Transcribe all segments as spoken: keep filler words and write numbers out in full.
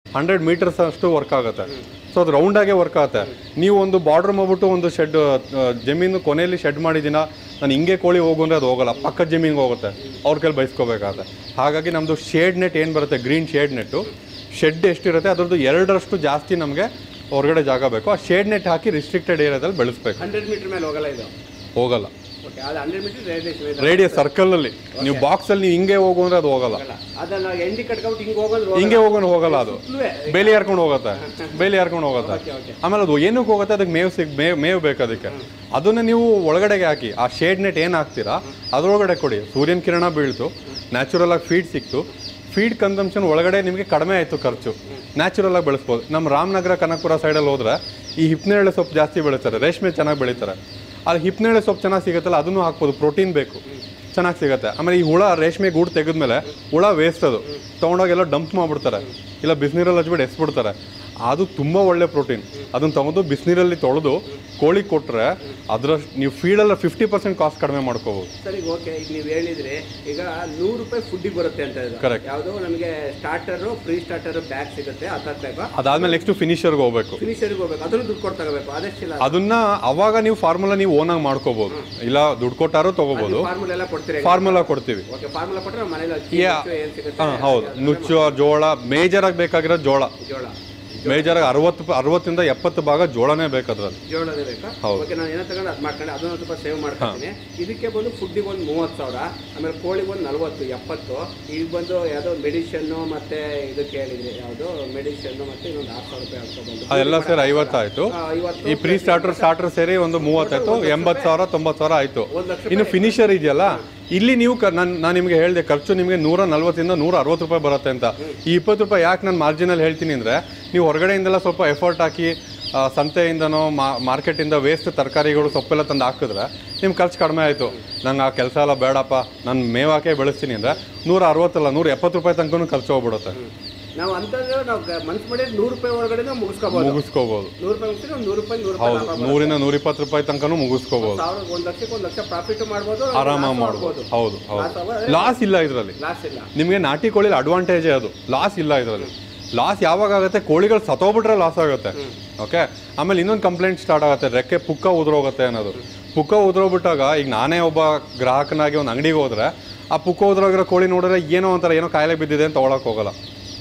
Hundred meters ಅಷ್ಟು work ಆಗುತ್ತೆ. So ಅದು ರೌಂಡಾಗೆ ವರ್ಕ್ ಆಗುತ್ತೆ. ನೀವು ಒಂದು ಬಾರ್ಡ್ರ್ ಮಾಡ್ಬಿಟ್ಟು ಒಂದು ಶೆಡ್ ಜಮೀನು ಕೊನೆಯಲ್ಲಿ ಶೆಡ್ ಮಾಡಿದ್ದೀನ ನಾನು ಹಿಂಗೆ ಕೋಳಿ ಹೋಗು ಅಂದರೆ ಅದು ಹೋಗಲ್ಲ, ಪಕ್ಕದ ಜಮೀನಿಗೆ ಹೋಗುತ್ತೆ, ಅವ್ರ ಕೈಲಿ ಬಯಸ್ಕೋಬೇಕಾಗುತ್ತೆ. ಹಾಗಾಗಿ ನಮ್ಮದು ಶೇಡ್ ನೆಟ್ ಏನು ಬರುತ್ತೆ, ಗ್ರೀನ್ ಶೇಡ್ ನೆಟ್ಟು, ಶೆಡ್ ಎಷ್ಟಿರುತ್ತೆ ಅದರದ್ದು ಎರಡರಷ್ಟು ಜಾಸ್ತಿ ನಮಗೆ ಹೊರಗಡೆ ಜಾಗ ಬೇಕು. ಆ ಶೇಡ್ ನೆಟ್ ಹಾಕಿ ರಿಸ್ಟ್ರಿಕ್ಟೆಡ್ ಏರಿಯಾದಲ್ಲಿ ಬೆಳೆಸ್ಬೇಕು. ಹಂಡ್ರೆಡ್ ಮೀಟರ್ ಮೇಲೆ ಹೋಗಲ್ಲ ಇದು? ಹೋಗಲ್ಲ. ಹಂಡ್ರೆಡ್ ಮೀಟರ್ ರೇಡಿಯಸ್ ರೇಡಿಯಸ್ ಸರ್ಕಲಲ್ಲಿ ನೀವು ಬಾಕ್ಸಲ್ಲಿ ನೀವು ಹಿಂಗೆ ಹೋಗು ಅಂದರೆ ಅದು ಹೋಗಲ್ಲ. ಅದನ್ನ ಎಂಡಿ ಕಟ್ಕೊಂಡು ಹಿಂಗೆ ಹೋಗೋದು ಹಿಂಗೆ ಹೋಗೋನು ಹೋಗಲ್ಲ, ಅದು ಬೇಲಿ ಹರ್ಕೊಂಡು ಹೋಗುತ್ತೆ, ಬೇಲಿ ಹರ್ಕೊಂಡು ಹೋಗುತ್ತೆ. ಆಮೇಲೆ ಅದು ಏನಕ್ಕೆ ಹೋಗುತ್ತೆ, ಅದಕ್ಕೆ ಮೇವು ಸಿಗ್ ಮೇವು ಮೇವು ಬೇಕು ಅದಕ್ಕೆ. ಅದನ್ನು ನೀವು ಒಳಗಡೆಗೆ ಹಾಕಿ, ಆ ಶೇಡ್ ನೆಟ್ ಏನು ಹಾಕ್ತೀರಾ ಅದರೊಳಗಡೆ ಕೊಡಿ. ಸೂರ್ಯನ ಕಿರಣ ಬೀಳ್ತು, ನ್ಯಾಚುರಲ್ ಆಗಿ ಫೀಡ್ ಸಿಕ್ತು, ಫೀಡ್ ಕನ್ಸಂಪ್ಷನ್ ಒಳಗಡೆ ನಿಮಗೆ ಕಡಿಮೆ ಆಯಿತು ಖರ್ಚು, ನ್ಯಾಚುರಲ್ ಆಗಿ ಬೆಳೆಸ್ಬೋದು. ನಮ್ಮ ರಾಮನಗರ ಕನಕಪುರ ಸೈಡಲ್ಲಿ ಹೋದ್ರೆ ಈ ಹಿಪ್ನೇರಳೆ ಸೊಪ್ಪು ಜಾಸ್ತಿ ಬೆಳೀತಾರೆ, ರೇಷ್ಮೆ ಚೆನ್ನಾಗಿ ಬೆಳೀತಾರೆ. ಅದು ಹಿಪ್ನೇರಳೆ ಸೊಪ್ಪು ಚೆನ್ನಾಗಿ ಸಿಗುತ್ತಲ್ಲ ಅದನ್ನು ಹಾಕ್ಬೋದು, ಪ್ರೋಟೀನ್ ಬೇಕು, ಚೆನ್ನಾಗಿ ಸಿಗುತ್ತೆ. ಆಮೇಲೆ ಈ ಹುಳ ರೇಷ್ಮೆ ಗೂಡು ತೆಗೆದ್ಮೇಲೆ ಹುಳ ವೇಸ್ಟ್ ಅದು ತೊಗೊಂಡೋಗೆಲ್ಲ ಡಂಪ್ ಮಾಡಿಬಿಡ್ತಾರೆ, ಇಲ್ಲ ಬಿಸಿನೀರಲ್ಲಿ ಹಚ್ಬಿಟ್ಟು ಎಸ್ಬಿಡ್ತಾರೆ. ಅದು ತುಂಬ ಒಳ್ಳೆ ಪ್ರೋಟೀನ್. ಅದನ್ನು ತೊಗೊಂಡು ಬಿಸಿನೀರಲ್ಲಿ ತೊಳೆದು ಕೋಳಿ ಕೊಟ್ಟರೆ ಅದರಷ್ಟು ನೀವು ಫೀಡೆಲ್ಲ ಫಿಫ್ಟಿ ಪರ್ಸೆಂಟ್ ಕಾಸ್ಟ್ ಕಡಿಮೆ ಮಾಡ್ಕೋಬೋದು. ಸರಿ, ಓಕೆ. ಈಗ ನೀವು ಹೇಳಿದ್ರೆ ಈಗ ನೂರು ರೂಪಾಯಿ ಫುಡ್ಡಿಗೆ ಬರುತ್ತೆ ಅಂತ ಹೇಳಿದ್ರೆ ಕರೆಕ್ಟ್. ಯಾವುದು ನಮಗೆ ಸ್ಟಾರ್ಟರು ಪ್ರೀ ಸ್ಟಾರ್ಟರು ಬ್ಯಾಗ್ ಸಿಗುತ್ತೆ, ಹತ್ತಾಗಬೇಕು. ಅದಾದ್ಮೇಲೆ ನೆಕ್ಸ್ಟ್ ಫಿನಿಷರ್ಗೆ ಹೋಗ್ಬೇಕು, ಫಿನಿಷರ್ಗೆ ಹೋಗ್ಬೇಕು, ಅದನ್ನು ದುಡ್ಡು ಕೊಟ್ಟು ತಗೋಬೇಕು. ಅದೆಷ್ಟಿಲ್ಲ ಅದನ್ನ ಅವಾಗ ನೀವು ಫಾರ್ಮುಲಾ ನೀವು ಓನಾಗಿ ಮಾಡ್ಕೋಬಹುದು, ಇಲ್ಲ ದುಡ್ಡು ಕೊಟ್ಟಾರು ತಗೋಬಹುದು. ಫಾರ್ಮುಲಾ ಎಲ್ಲ ಕೊಡ್ತೀರಿ? ಫಾರ್ಮುಲಾ ಕೊಡ್ತೀವಿ. ಓಕೆ, ಫಾರ್ಮುಲಾ ಕೊಟ್ಟರೆ ಮನೇಲಿ ಏನು ಸಿಗುತ್ತೆ? ಹಾಂ ಹೌದು. ನುಚ್ಚು, ಜೋಳ, ಮೇಜರ್ ಆಗಿ ಬೇಕಾಗಿರೋ ಜೋಳ, ಜೋಳ ಮೇಜರ್ ಆಗಿ ಅರವತ್ತು ಅರವತ್ತಿಂದ ಎಪ್ಪತ್ತು ಭಾಗ ಜೋಳನೇ ಬೇಕಾದ್ರಲ್ಲಿ. ಜೋಳನೇ ಬೇಕಾ? ಓಕೆ, ನಾನು ಏನೋ ತಗೊಂಡು ಅದು ಮಾಡ್ಕೊಂಡು ಅದನ್ನು ಸ್ವಲ್ಪ ಸೇವ್ ಮಾಡ್ಕೊತೀನಿ. ಇದಕ್ಕೆ ಬಂದು ಫುಡ್ಡಿಗೆ ಒಂದು ಮೂವತ್ತು ಸಾವಿರ, ಆಮೇಲೆ ಕೋಳಿಗೆ ಒಂದು ನಲ್ವತ್ತು ಎಪ್ಪತ್ತು. ಈಗ ಬಂದು ಯಾವುದೋ ಮೆಡಿಷನ್ನು ಮತ್ತೆ ಇದಕ್ಕೆ ಹೇಳಿದ್ರಿ, ಯಾವುದು ಮೆಡಿಷನ್ನು ಮತ್ತೆ ಇನ್ನೊಂದು ಆರು ಸಾವಿರ ರೂಪಾಯಿ ಹಾಕ್ಕೊಂಡು ಅದೆಲ್ಲ ಸೇರಿ ಐವತ್ತಾಯ್ತು. ಈ ಪ್ರೀ ಸ್ಟಾರ್ಟರ್ ಸ್ಟಾರ್ಟರ್ ಸೇರಿ ಒಂದು ಮೂವತ್ತಾಯ್ತು, ಎಂಬತ್ತು ಸಾವಿರ ತೊಂಬತ್ತು ಸಾವಿರ ಆಯ್ತು. ಇನ್ನು ಫಿನಿಷರ್ ಇದೆಯಲ್ಲ, ಇಲ್ಲಿ ನೀವು ನಾನು ನಾನು ನಿಮಗೆ ಹೇಳಿದೆ ಖರ್ಚು ನಿಮಗೆ ನೂರ ನಲ್ವತ್ತಿಂದ ನೂರ ಅರವತ್ತು ರೂಪಾಯಿ ಬರುತ್ತೆ ಅಂತ. ಈ ಇಪ್ಪತ್ತು ರೂಪಾಯಿ ಯಾಕೆ ನಾನು ಮಾರ್ಜಿನಲ್ಲಿ ಹೇಳ್ತೀನಿ ಅಂದರೆ, ನೀವು ಹೊರಗಡೆಯಿಂದೆಲ್ಲ ಸ್ವಲ್ಪ ಎಫರ್ಟ್ ಹಾಕಿ ಸಂತೆಯಿಂದನೋ ಮಾರ್ಕೆಟಿಂದ ವೇಸ್ಟ್ ತರಕಾರಿಗಳು ಸೊಪ್ಪೆಲ್ಲ ತಂದು ಹಾಕಿದ್ರೆ ನಿಮ್ಮ ಖರ್ಚು ಕಡಿಮೆ ಆಯಿತು. ನಂಗೆ ಆ ಕೆಲಸ ಎಲ್ಲ ಬೇಡಪ್ಪ, ನಾನು ಮೇವಾಕೆ ಬೆಳೆಸ್ತೀನಿ ಅಂದರೆ ನೂರ ಅರವತ್ತಲ್ಲ ನೂರ ಎಪ್ಪತ್ತು ರೂಪಾಯಿ ತನಕ ಖರ್ಚು ಹೋಗ್ಬಿಡುತ್ತೆ. ನಾವು ಅಂತಂದ್ರೆ ನಾವು ಮನ್ಸು ಮಾಡಿ ನೂರು ರೂಪಾಯಿ ಒಳಗಡೆ ಮುಗಿಸ್ಕೋಬಹುದು ಮುಗಿಸ್ಕೋಬಹುದು ನೂರು ರೂಪಾಯಿ ಮುಗಿಸಿ ನೂರು ರೂಪಾಯಿ ನೂರು ಹೌದು, ನೂರಿಂದ ನೂರ ಇಪ್ಪತ್ತು ರೂಪಾಯಿ ತನಕನೂ ಮುಗಿಸ್ಕೋಬಹುದು. ಒಂದು ಲಕ್ಷಕ್ಕೆ ಒಂದು ಲಕ್ಷ ಪ್ರಾಫಿಟ್ ಮಾಡ್ಬೋದು, ಆರಾಮಾಗಿ ಮಾಡ್ಬೋದು. ಹೌದು ಹೌದು, ಲಾಸ್ ಇಲ್ಲ ಇದರಲ್ಲಿ. ಲಾಸ್ ಇಲ್ಲ. ನಿಮಗೆ ನಾಟಿ ಕೋಳಿ ಅಡ್ವಾಂಟೇಜೇ ಅದು, ಲಾಸ್ ಇಲ್ಲ ಇದರಲ್ಲಿ. ಲಾಸ್ ಯಾವಾಗ ಆಗುತ್ತೆ, ಕೋಳಿಗಳು ಸತ್ತೋಗ್ಬಿಟ್ರೆ ಲಾಸ್ ಆಗುತ್ತೆ. ಓಕೆ, ಆಮೇಲೆ ಇನ್ನೊಂದು ಕಂಪ್ಲೇಂಟ್ ಸ್ಟಾರ್ಟ್ ಆಗುತ್ತೆ, ರೆಕ್ಕೆ ಪುಕ್ಕ ಉದುರೋಗುತ್ತೆ ಅನ್ನೋದು. ಪುಕ್ಕ ಉದುರೋಗ್ಬಿಟ್ಟಾಗ ಈಗ ನಾನೇ ಒಬ್ಬ ಗ್ರಾಹಕನಾಗಿ ಒಂದು ಅಂಗಡಿಗೆ ಹೋದ್ರೆ ಆ ಪುಕ್ಕ ಉದುರೋಗಿರೋ ಕೋಳಿ ನೋಡಿದ್ರೆ ಏನೋ ಒಂಥರ ಏನೋ ಕಾಯಿಲೆ ಬಿದ್ದಿದೆ ಅಂತ ತೊಗೊಳಕ್ಕೆ ಹೋಗಲ್ಲ,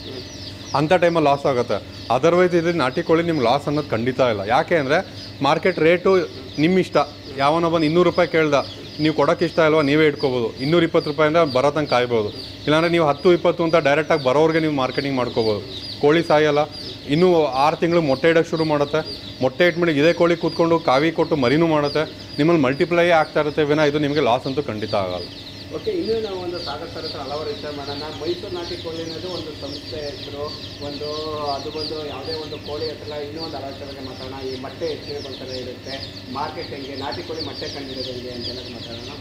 ಅಂಥ ಟೈಮಲ್ಲಿ ಲಾಸ್ ಆಗುತ್ತೆ. ಅದರ್ವೈಸ್ ಇದು ನಾಟಿ ಕೋಳಿ ನಿಮ್ಗೆ ಲಾಸ್ ಅನ್ನೋದು ಖಂಡಿತ ಇಲ್ಲ. ಯಾಕೆ ಅಂದರೆ ಮಾರ್ಕೆಟ್ ರೇಟು ನಿಮ್ಮ ಇಷ್ಟ. ಯಾವನೋ ಬಂದು ಇನ್ನೂರು ರೂಪಾಯಿ ಕೇಳ್ದ, ನೀವು ಕೊಡೋಕ್ಕೆ ಇಷ್ಟ ಇಲ್ವಾ ನೀವೇ ಇಟ್ಕೋಬೋದು. ಇನ್ನೂರ ಇಪ್ಪತ್ತು ರೂಪಾಯಿಂದ ಬರೋ ತನಕ ಕಾಯ್ಬೋದು. ಇಲ್ಲಾಂದರೆ ನೀವು ಹತ್ತು ಇಪ್ಪತ್ತು ಅಂತ ಡೈರೆಕ್ಟಾಗಿ ಬರೋರಿಗೆ ನೀವು ಮಾರ್ಕೆಟಿಂಗ್ ಮಾಡ್ಕೋಬೋದು. ಕೋಳಿ ಸಾಯಲ್ಲ, ಇನ್ನೂ ಆರು ತಿಂಗಳು ಮೊಟ್ಟೆ ಇಡೋಕ್ಕೆ ಶುರು ಮಾಡುತ್ತೆ. ಮೊಟ್ಟೆ ಇಟ್ಬಿಟ್ಟು ಇದೇ ಕೋಳಿ ಕೂತ್ಕೊಂಡು ಕಾವಿ ಕೊಟ್ಟು ಮರಿನೂ ಮಾಡುತ್ತೆ. ನಿಮ್ಮಲ್ಲಿ ಮಲ್ಟಿಪ್ಲೈ ಆಗ್ತಾ ಇರುತ್ತೆ ವಿನ ಇದು ನಿಮಗೆ ಲಾಸ್ ಅಂತೂ ಖಂಡಿತ ಆಗಲ್ಲ. ಓಕೆ, ಇನ್ನೂ ನಾವು ಒಂದು ಸಾಗರ್ ಸರ್ ಹತ್ರ ಹಲವಾರು ವಿಚಾರ ಮಾಡೋಣ. ಮೈಸೂರು ನಾಟಿ ಕೋಳಿ ಅನ್ನೋದು ಒಂದು ಸಂಸ್ಥೆ ಹೆಸರು, ಒಂದು ಅದು ಬಂದು ಯಾವುದೇ ಒಂದು ಕೋಳಿ ಹತ್ರ ಇನ್ನೂ ಒಂದು ಹಲವಾರು ಥರಕ್ಕೆ ಮಾತಾಡೋಣ. ಈ ಮೊಟ್ಟೆ ಹೆಚ್ಚಿಗೆ ಒಂಥರ ಇರುತ್ತೆ, ಮಾರ್ಕೆಟ್ ಹೆಂಗೆ, ನಾಟಿ ಕೋಳಿ ಮೊಟ್ಟೆ ಕಂಡಿರೋದು ಹೆಂಗೆ ಅಂತೆಲ್ಲ ಮಾತಾಡೋಣ.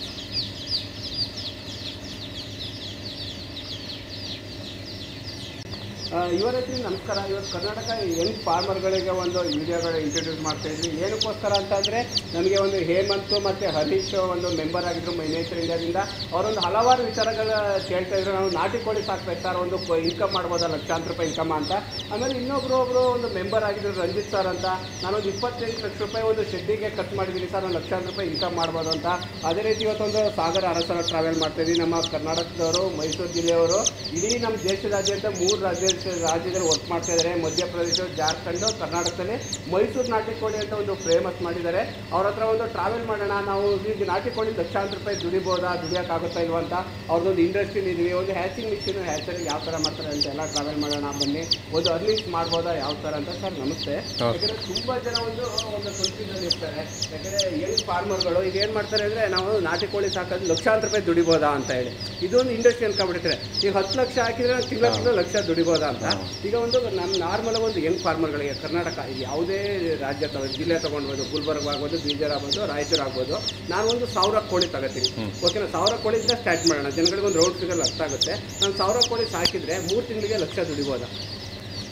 ಇವರತ್ತಿ ನಮಸ್ಕಾರ. ಇವತ್ತು ಕರ್ನಾಟಕ ಯಂಗ್ ಫಾರ್ಮರ್ಗಳಿಗೆ ಒಂದು ವಿಡಿಯೋಗಳು ಇಂಟ್ರೊಡ್ಯೂಸ್ ಮಾಡ್ತಾ ಇದ್ವಿ. ಏನಕ್ಕೋಸ್ಕರ ಅಂತಂದರೆ ನಮಗೆ ಒಂದು ಹೇಮಂತ್ ಮತ್ತು ಹರೀಶ್ ಒಂದು ಮೆಂಬರ್ ಆಗಿದ್ರು ಮೈ ನೇಚರ್ ಇಂಡಿಯಾದಿಂದ. ಅವರೊಂದು ಹಲವಾರು ವಿಚಾರಗಳು ಕೇಳ್ತಾ ಇದ್ರು. ನಾವು ನಾಟಿ ಕೋಳಿ ಸಾಕ್ಬೇಕು ಸರ್, ಒಂದು ಇನ್ಕಮ್ ಮಾಡ್ಬೋದಾ, ಲಕ್ಷಾಂತರ ರೂಪಾಯಿ ಇನ್ಕಮ್ ಅಂತ. ಆಮೇಲೆ ಇನ್ನೊಬ್ರು ಒಬ್ಬರು ಒಂದು ಮೆಂಬರ್ ಆಗಿದ್ರು ರಂಜಿತ್ ಸರ್ ಅಂತ. ನಾನೊಂದು ಇಪ್ಪತ್ತೆಂಟು ಲಕ್ಷ ರೂಪಾಯಿ ಒಂದು ಶೆಡ್ಡಿಗೆ ಖರ್ಚು ಮಾಡಿದ್ದೀನಿ ಸರ್, ನಾನು ಲಕ್ಷಾಂತರ ರೂಪಾಯಿ ಇನ್ಕಮ್ ಮಾಡ್ಬೋದು ಅಂತ. ಅದೇ ರೀತಿ ಇವತ್ತೊಂದು ಸಾಗರ ಅರಸರ ಟ್ರಾವೆಲ್ ಮಾಡ್ತಾಯಿದ್ವಿ. ನಮ್ಮ ಕರ್ನಾಟಕದವರು, ಮೈಸೂರು ಜಿಲ್ಲೆಯವರು, ಇಡೀ ನಮ್ಮ ದೇಶದಾದ್ಯಂತ ಮೂರು ರಾಜ್ಯ ರಾಜ್ಯದಲ್ಲಿ ವರ್ಕ್ ಮಾಡ್ತಾ ಇದ್ದಾರೆ. ಮಧ್ಯಪ್ರದೇಶ, ಜಾರ್ಖಂಡ್, ಕರ್ನಾಟಕದಲ್ಲಿ ಮೈಸೂರು ನಾಟಿ ಕೋಳಿ ಅಂತ ಒಂದು ಫೇಮಸ್ ಮಾಡಿದ್ದಾರೆ. ಅವ್ರ ಹತ್ರ ಒಂದು ಟ್ರಾವೆಲ್ ಮಾಡೋಣ. ನಾವು ಈಗ ನಾಟಿ ಕೋಳಿ ಲಕ್ಷಾಂತರ ರೂಪಾಯಿ ದುಡಿಬೋದಾ, ದುಡಿಯೋಕ್ಕಾಗುತ್ತಾ ಇಲ್ವಾ ಅಂತ ಅವ್ರದ್ದೊಂದು ಇಂಡಸ್ಟ್ರಿ ಇದೀವಿ. ಒಂದು ಹ್ಯಾಚಿಂಗ್ ಮಿಷಿನ್, ಹ್ಯಾಚರಿಗೆ ಯಾವ ಥರ ಮಾಡ್ತಾರೆ ಅಂತ ಎಲ್ಲ ಟ್ರಾವೆಲ್ ಮಾಡೋಣ ಬನ್ನಿ. ಒಂದು ಅರ್ನಿಂಗ್ಸ್ ಮಾಡ್ಬೋದಾ ಯಾವ ಥರ ಅಂತ. ಸರ್ ನಮಸ್ತೆ. ಯಾಕಂದರೆ ತುಂಬ ಜನ ಒಂದು ಒಂದು ಕನ್ಫ್ಯೂಷನ್ ಇರ್ತಾರೆ. ಯಾಕಂದರೆ ಯಂಗ್ ಫಾರ್ಮರ್ಗಳು ಈಗ ಏನು ಮಾಡ್ತಾರೆ ಅಂದರೆ, ನಾವು ನಾಟಿ ಕೋಳಿ ಸಾಕೋದು ಲಕ್ಷಾಂತರ ರೂಪಾಯಿ ದುಡಿಬೋದಾ ಅಂತ ಹೇಳಿ ಇದೊಂದು ಇಂಡಸ್ಟ್ರಿ ಅನ್ಕೊಂಡ್ಬಿಡ್ತಾರೆ. ಈಗ ಹತ್ತು ಲಕ್ಷ ಹಾಕಿದ್ರೆ ತಿಂಗಳ ತಿಂಗಳು ಲಕ್ಷ ದುಡಿಬೋದಾ ಅಂತ. ಈಗ ಒಂದು ನಮ್ಮ ನಾರ್ಮಲ್ ಒಂದು ಯಂಗ್ ಫಾರ್ಮರ್ಗಳಿಗೆ ಕರ್ನಾಟಕ ಇದು ಯಾವುದೇ ರಾಜ್ಯ ತಗೋ ಜಿಲ್ಲೆ ತೊಗೊಂಡ್ಬೋದು, ಗುಲ್ಬರ್ಗ ಆಗ್ಬೋದು, ಬೀದರ್ ಆಗ್ಬೋದು, ರಾಯಚೂರು ಆಗ್ಬೋದು, ನಾನು ಒಂದು ಸಾವಿರ ಕೋಳಿ ತಗೋತೀನಿ. ಓಕೆನಾ, ಸಾವಿರ ಕೋಳಿಯಿಂದ ಸ್ಟಾರ್ಟ್ ಮಾಡೋಣ. ಜನಗಳಿಗೆ ಒಂದು ರೌಂಡ್ ಫಿಗರ್ ಅರ್ಥ ಆಗುತ್ತೆ. ನಾನು ಸಾವಿರ ಕೋಳಿ ಸಾಕಿದ್ರೆ ಮೂರು ತಿಂಗಳಿಗೆ ಲಕ್ಷ ದುಡಿಬೋದಾ?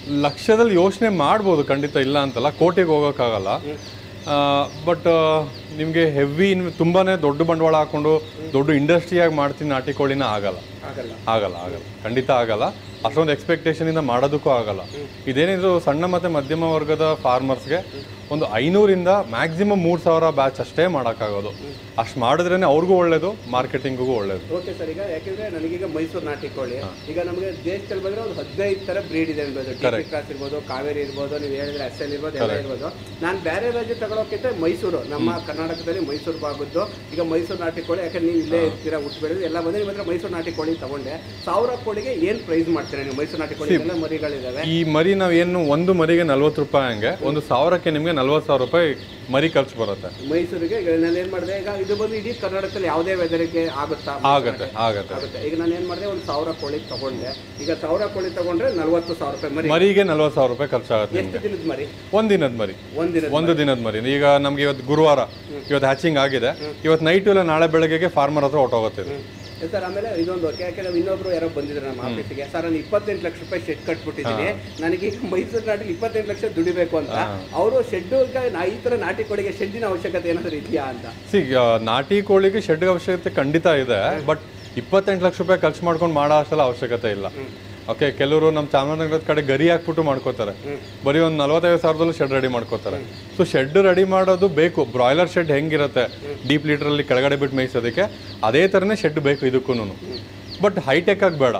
ಲಕ್ಷದಲ್ಲಿ ಯೋಚನೆ ಮಾಡ್ಬೋದು, ಖಂಡಿತ ಇಲ್ಲ ಅಂತಲ್ಲ, ಕೋಟಿಗೆ ಹೋಗೋಕ್ಕಾಗಲ್ಲ. ಬಟ್ ನಿಮಗೆ ಹೆವಿ ತುಂಬಾನೇ ದೊಡ್ಡ ಬಂಡವಾಳ ಹಾಕೊಂಡು ದೊಡ್ಡ ಇಂಡಸ್ಟ್ರಿಯಾಗಿ ಮಾಡ್ತೀನಿ ನಾಟಿ ಕೋಳಿನ ಆಗಲ್ಲ ಆಗಲ್ಲ ಆಗಲ್ಲ ಆಗಲ್ಲ ಖಂಡಿತ ಆಗಲ್ಲ. ಅಷ್ಟೊಂದು ಎಕ್ಸ್ಪೆಕ್ಟೇಷನ್ ಇಂದ ಮಾಡೋದಕ್ಕೂ ಆಗಲ್ಲ. ಇದೇನಿದ್ರು ಸಣ್ಣ ಮತ್ತೆ ಮಧ್ಯಮ ವರ್ಗದ ಫಾರ್ಮರ್ಸ್ಗೆ ಒಂದು ಐನೂರಿಂದ ಮ್ಯಾಕ್ಸಿಮಮ್ ಮೂರು ಸಾವಿರ ಬ್ಯಾಚ್ ಅಷ್ಟೇ ಮಾಡೋಕ್ಕಾಗೋದು. ಅಷ್ಟು ಮಾಡಿದ್ರೇ ಅವ್ರಿಗೂ ಒಳ್ಳೇದು, ಮಾರ್ಕೆಟಿಂಗಿಗೂ ಒಳ್ಳೇದು. ಓಕೆ ಸರ್, ಈಗ ಯಾಕೆಂದ್ರೆ ನನಗೀಗ ಮೈಸೂರು ನಾಟಿ ಕೋಳಿ ಈಗ ನಮಗೆ ದೇಶದಲ್ಲಿ ಬಂದ್ರೆ ಒಂದು ಹದಿನೈದು ತರ ಬ್ರೀಡ್ ಇದೆ ಅನ್ಬೋದು. ಟಿ ಕ್ರಾಸ್ ಇರ್ಬೋದು, ಕಾವೇರಿ ಇರ್ಬೋದು, ನೀವು ಹೇಳಿದ್ರೆ ಎಸ್ ಎಲ್ ಇರ್ಬೋದು, ಎಲ್ಲ ಇರ್ಬೋದು. ನಾನು ಬೇರೆ ರಾಜ್ಯ ತಗೊಳೋಕ್ಕಿಂತ ಮೈಸೂರು, ನಮ್ಮ ಕರ್ನಾಟಕದಲ್ಲಿ ಮೈಸೂರು ಭಾಗದ್ದು ಈಗ ಮೈಸೂರು ನಾಟಿ ಕೋಳಿ, ಯಾಕಂದ್ರೆ ನೀವು ಇಲ್ಲೇ ಇರ್ತೀರಾ, ಹುಟ್ಟು ಬೆಳೆದು ಎಲ್ಲ ಬಂದ್ರೆ ನಿಮ್ಮ ಹತ್ರ ಮೈಸೂರು ನಾಟಿ ಕೋಳಿ ತಗೊಂಡೆ. ಸಾವಿರ ಕೋಳಿಗೆ ಏನ್ ಪ್ರೈಸ್ ಮಾಡ್ತೀರಾ ನೀವು ಮೈಸೂರು ನಾಟಿ ಕೋಳಿ? ಎಲ್ಲ ಮರಿಗಳಿದಾವೆ. ಈ ಮರಿ ನಾವು ಏನು ಒಂದು ಮರಿಗೆ ನಲ್ವತ್ತು ರೂಪಾಯಿ ಹಂಗೆ, ಒಂದು ಸಾವಿರಕ್ಕೆ ನಿಮಗೆ ನಲ್ವತ್ತು ಸಾವಿರ ರೂಪಾಯಿ ಮರಿ ಖರ್ಚು ಬರುತ್ತೆ ಮೈಸೂರಿಗೆ. ಈಗ ನಾನು ಏನ್ ಮಾಡಿದೆ, ಈಗ ಇದು ಬಂದು ಇಡೀ ಕರ್ನಾಟಕದಲ್ಲಿ ಯಾವುದೇ ವೆದರ್ಗೆ ಆಗುತ್ತಾ? ಆಗುತ್ತೆ ಆಗುತ್ತೆ ಆಗುತ್ತೆ. ಈಗ ನಾನು ಏನ್ ಮಾಡಿದೆ, ಒಂದು ಸಾವಿರ ಕೋಳಿ ತಗೊಂಡೆ. ಈಗ ಸಾವಿರ ಕೋಳಿ ತಗೊಂಡ್ರೆ ನಲ್ವತ್ತು ಸಾವಿರ ರೂಪಾಯಿ ಮರಿ, ಮರಿಗೆ ನಲ್ವತ್ತು ಸಾವಿರ ರೂಪಾಯಿ ಖರ್ಚಾಗುತ್ತೆ. ಎಷ್ಟು ದಿನದ ಮರಿ? ಒಂದ್ ದಿನದ ಮರಿ. ಒಂದ್ ದಿನ ಒಂದು ದಿನದ ಮರಿ. ಈಗ ನಮ್ಗೆ ಇವತ್ತು ಗುರುವಾರ, ಇವತ್ತು ಹ್ಯಾಚಿಂಗ್ ಆಗಿದೆ, ಇವತ್ತು ನೈಟು ಇಲ್ಲ ನಾಳೆ ಬೆಳಗ್ಗೆಗೆ ಫಾರ್ಮರ್ ಹತ್ರ ಹೊಟ್ಟೋಗುತ್ತೆ ಸರ್. ಆಮೇಲೆ ಇದೊಂದು ಯಾಕೆ ನಾವು ಇನ್ನೊಬ್ರು ಯಾರೋ ಬಂದಿದ್ರು ನಮ್ಮ ಆಫೀಸಿಗೆ, ಸರ್ ನಾನು ಇಪ್ಪತ್ತೆಂಟು ಲಕ್ಷ ರೂಪಾಯಿ ಶೆಡ್ ಕಟ್ಬಿಟ್ಟಿದ್ದೀನಿ, ನನಗೆ ಮೈಸೂರು ನಾಟಿಲಿ ಇಪ್ಪತ್ತೆಂಟು ಲಕ್ಷ ದುಡಿಬೇಕು ಅಂತ. ಅವರು ಶೆಡ್ ಈ ತರ ನಾಟಿ ಕೋಳಿಗೆ ಶೆಡ್ಡಿನ ಅವಶ್ಯಕತೆ ಏನಾದ್ರು ಇದೆಯಾ ಅಂತ? ಸಿ ನಾಟಿ ಕೋಳಿಗೆ ಶೆಡ್ ಅವಶ್ಯಕತೆ ಖಂಡಿತ ಇದೆ, ಬಟ್ ಇಪ್ಪತ್ತೆಂಟು ಲಕ್ಷ ರೂಪಾಯಿ ಖರ್ಚು ಮಾಡ್ಕೊಂಡು ಮಾಡೋ ಅಷ್ಟೆಲ್ಲ ಅವಶ್ಯಕತೆ ಇಲ್ಲ. ಓಕೆ, ಕೆಲವರು ನಮ್ಮ ಚಾಮರಾಜನಗರದ ಕಡೆ ಗರಿ ಹಾಕ್ಬಿಟ್ಟು ಮಾಡ್ಕೋತಾರೆ, ಬರೀ ಒಂದು ನಲ್ವತ್ತೈದು ಸಾವಿರದಲ್ಲೂ ಶೆಡ್ ರೆಡಿ ಮಾಡ್ಕೋತಾರೆ. ಸೊ ಶೆಡ್ ರೆಡಿ ಮಾಡೋದು ಬೇಕು. ಬ್ರಾಯ್ಲರ್ ಶೆಡ್ ಹೆಂಗಿರುತ್ತೆ ಡೀಪ್ ಲೀಟ್ರಲ್ಲಿ ಕೆಳಗಡೆ ಬಿಟ್ಟು ಮೇಯಿಸೋದಕ್ಕೆ, ಅದೇ ಥರನೇ ಶೆಡ್ ಬೇಕು ಇದಕ್ಕೂ. ಬಟ್ ಹೈಟೆಕ್ ಆಗಿ ಬೇಡ.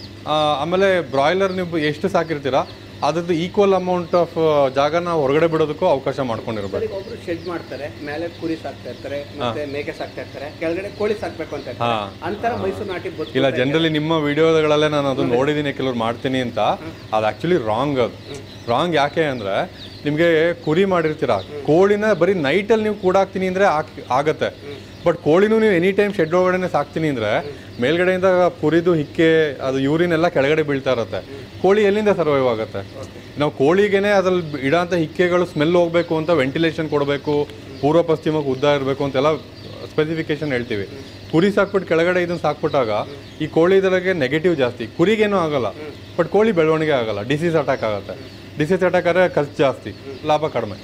ಆಮೇಲೆ ಬ್ರಾಯ್ಲರ್ ನೀವು ಎಷ್ಟು ಸಾಕಿರ್ತೀರಾ ಅದ್ರದ್ದು ಈಕ್ವಲ್ ಅಮೌಂಟ್ ಆಫ್ ಜಾಗನ ಹೊರಗಡೆ ಬಿಡೋದಕ್ಕೂ ಅವಕಾಶ ಮಾಡ್ಕೊಂಡಿರ್ಬೇಕು. ಒಬ್ರು ಶೆಡ್ ಮಾಡ್ತಾರೆ, ಮೇಲೆ ಕುರಿ ಸಾಕ್ತಾ ಇರ್ತಾರೆ, ಮತ್ತೆ ಮೇಕೆ ಸಾಕ್ತಾ ಇರ್ತಾರೆ, ಕೆಳಗಡೆ ಕೋಳಿ ಸಾಕ್ಬೇಕು ಅಂತ ಅಂತರ ಮೈಸೂರು ನಾಟಿ ಇಲ್ಲ. ಜನರಲಿ ನಿಮ್ಮ ವಿಡಿಯೋಗಳಲ್ಲೇ ನಾನು ಅದು ನೋಡಿದ್ದೀನಿ, ಕೆಲವ್ರು ಮಾಡ್ತೀನಿ ಅಂತ. ಅದು ಆಕ್ಚುಲಿ ರಾಂಗ್. ಅದು ರಾಂಗ್ ಯಾಕೆ ಅಂದ್ರೆ, ನಿಮಗೆ ಕುರಿ ಮಾಡಿರ್ತೀರಾ, ಕೋಳಿನ ಬರೀ ನೈಟಲ್ಲಿ ನೀವು ಕೂಡಾಕ್ತೀನಿ ಅಂದ್ರೆ ಆಗತ್ತೆ. ಬಟ್ ಕೋಳಿನೂ ನೀವು ಎನಿ ಟೈಮ್ ಶೆಡ್ ಒಳಗಡೆ ಸಾಕ್ತೀನಿ ಅಂದ್ರೆ ಮೇಲ್ಗಡೆಯಿಂದ ಕುರಿದು ಹಿಕ್ಕೆ ಅದು ಯೂರಿನ್ ಎಲ್ಲ ಕೆಳಗಡೆ ಬೀಳ್ತಾ ಇರುತ್ತೆ. ಕೋಳಿ ಎಲ್ಲಿಂದ ಸರ್ವೈವ್ ಆಗುತ್ತೆ? ನಾವು ಕೋಳಿಗೇನೆ ಅದ್ರಲ್ಲಿ ಇಡೋಂಥ ಹಿಕ್ಕೆಗಳು ಸ್ಮೆಲ್ ಹೋಗ್ಬೇಕು ಅಂತ ವೆಂಟಿಲೇಷನ್ ಕೊಡಬೇಕು, ಪೂರ್ವ ಪಶ್ಚಿಮಕ್ಕೆ ಉದ್ದ ಇರಬೇಕು ಅಂತೆಲ್ಲ ಸ್ಪೆಸಿಫಿಕೇಶನ್ ಹೇಳ್ತೀವಿ. ಕುರಿ ಸಾಕ್ಬಿಟ್ಟು ಕೆಳಗಡೆ ಇದನ್ನು ಸಾಕ್ಬಿಟ್ಟಾಗ ಈ ಕೋಳಿ ಇದಕ್ಕೆ ನೆಗೆಟಿವ್ ಜಾಸ್ತಿ. ಕುರಿಗೇನೂ ಆಗಲ್ಲ, ಬಟ್ ಕೋಳಿ ಬೆಳವಣಿಗೆ ಆಗಲ್ಲ, ಡಿಸೀಸ್ ಅಟ್ಯಾಕ್ ಆಗುತ್ತೆ. ಡಿಸೀಸ್ ಅಟ್ಯಾಕ್ ಆದರೆ ಖರ್ಚು ಜಾಸ್ತಿ, ಲಾಭ ಕಡಿಮೆ.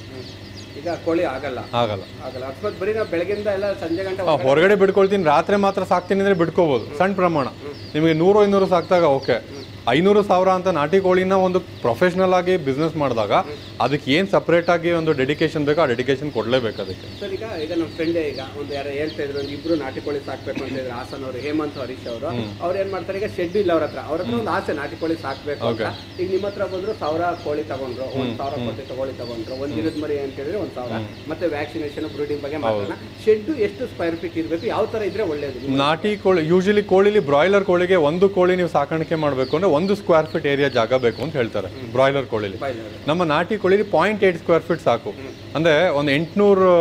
ಈಗ ಕೋಳಿ ಆಗಲ್ಲ ಆಗಲ್ಲ ಆಗಲ್ಲ ಅಕಸ್ಮಾತ್ ಬರೀ ನಾವು ಬೆಳಗಿಂದ ಎಲ್ಲ ಸಂಜೆ ಗಂಟೆ ಹೊರಗಡೆ ಬಿಡ್ಕೊಳ್ತೀನಿ, ರಾತ್ರಿ ಮಾತ್ರ ಸಾಕ್ತೀನಿ ಅಂದ್ರೆ ಬಿಡ್ಕೋಬಹುದು, ಸಣ್ಣ ಪ್ರಮಾಣ. ನಿಮಗೆ ನೂರು ಐನೂರು ಸಾಕ್ದಾಗ ಓಕೆ. ಐನೂರು ಸಾವಿರ ಅಂತ ನಾಟಿ ಕೋಳಿನ ಒಂದು ಪ್ರೊಫೆಷನಲ್ ಆಗಿ ಬಿಸ್ನೆಸ್ ಮಾಡಿದಾಗ ಅದಕ್ಕೆ ಏನು ಸಪ್ರೇಟ್ ಆಗಿ ಒಂದು ಡೆಡಿಕೇಶನ್ ಬೇಕೋ ಆ ಡೆಡಿಕೇಶನ್ ಕೊಡಲೇಬೇಕು ಅದಕ್ಕೆ. ಸರ್ ಈಗ ಈಗ ನಮ್ಮ ಫ್ರೆಂಡೇ ಈಗ ಒಂದು ಯಾರು ಹೇಳ್ತಾ ಇದ್ರು, ಒಂದು ಇಬ್ರು ನಾಟಿ ಕೋಳಿ ಸಾಕ್ಬೇಕು ಅಂತ ಇದ್ರು, ಹಾಸನ್ ಅವರು, ಹೇಮಂತ್ ಹರೀಶ್ ಅವರು. ಅವ್ರು ಏನ್ ಮಾಡ್ತಾರೆ, ಈಗ ಶೆಡ್ ಇಲ್ಲ ಅವ್ರ ಹತ್ರ, ಅವ್ರ ಹತ್ರ ಒಂದು ಆಸೆ ನಾಟಿ ಕೋಳಿ ಸಾಕ್ಬೇಕು ಅಂತ. ಈಗ ನಿಮ್ಮ ಹತ್ರ ಬಂದ್ರು, ಸಾವಿರ ಕೋಳಿ ತಗೊಂಡ್ರು, ಒಂದ್ ಸಾವಿರ ಕೋಟಿ ತಗೊಳ್ಳಿ ತಗೊಂಡ್ರು, ಒಂದ್ ದಿನದ ಮರಿ ಅಂತ ಹೇಳಿದ್ರೆ ಒಂದ್ ಸಾವಿರ, ಮತ್ತೆ ವ್ಯಾಕ್ಸಿನೇಷನ್ ಬ್ರೀಡಿಂಗ್ ಬಗ್ಗೆ ಮಾತಾಡೋಣ. ಶೆಡ್ ಎಷ್ಟು ಸ್ಕ್ವೇರ್ ಫೀಟ್ ಇರಬೇಕು, ಯಾವ ತರ ಇದ್ರೆ ಒಳ್ಳೇದು? ನಾಟಿ ಕೋಳಿ ಯೂಶಲಿ ಕೋಳಿಲಿ ಬ್ರಾಯ್ಲರ್ ಕೋಳಿಗೆ ಒಂದು ಕೋಳಿ ನೀವು ಸಾಕಾಣಿಕೆ ಮಾಡಬೇಕು ಅಂದ್ರೆ ಒಂದು ಸ್ಕ್ವೇರ್ ಫೀಟ್ ಏರಿಯಾ ಜಾಗ ಬೇಕು ಅಂತ ಹೇಳ್ತಾರೆ ಬ್ರಾಯ್ಲರ್ ಕೋಳಿಲಿ. ನಮ್ಮ ನಾಟಿ ಕೋಳಿಲಿ ಪಾಯಿಂಟ್ ಏಟ್ ಸ್ಕ್ವೇರ್ ಫೀಟ್ ಸಾಕು. ಅಂದ್ರೆ ಒಂದು ಎಂಟುನೂರು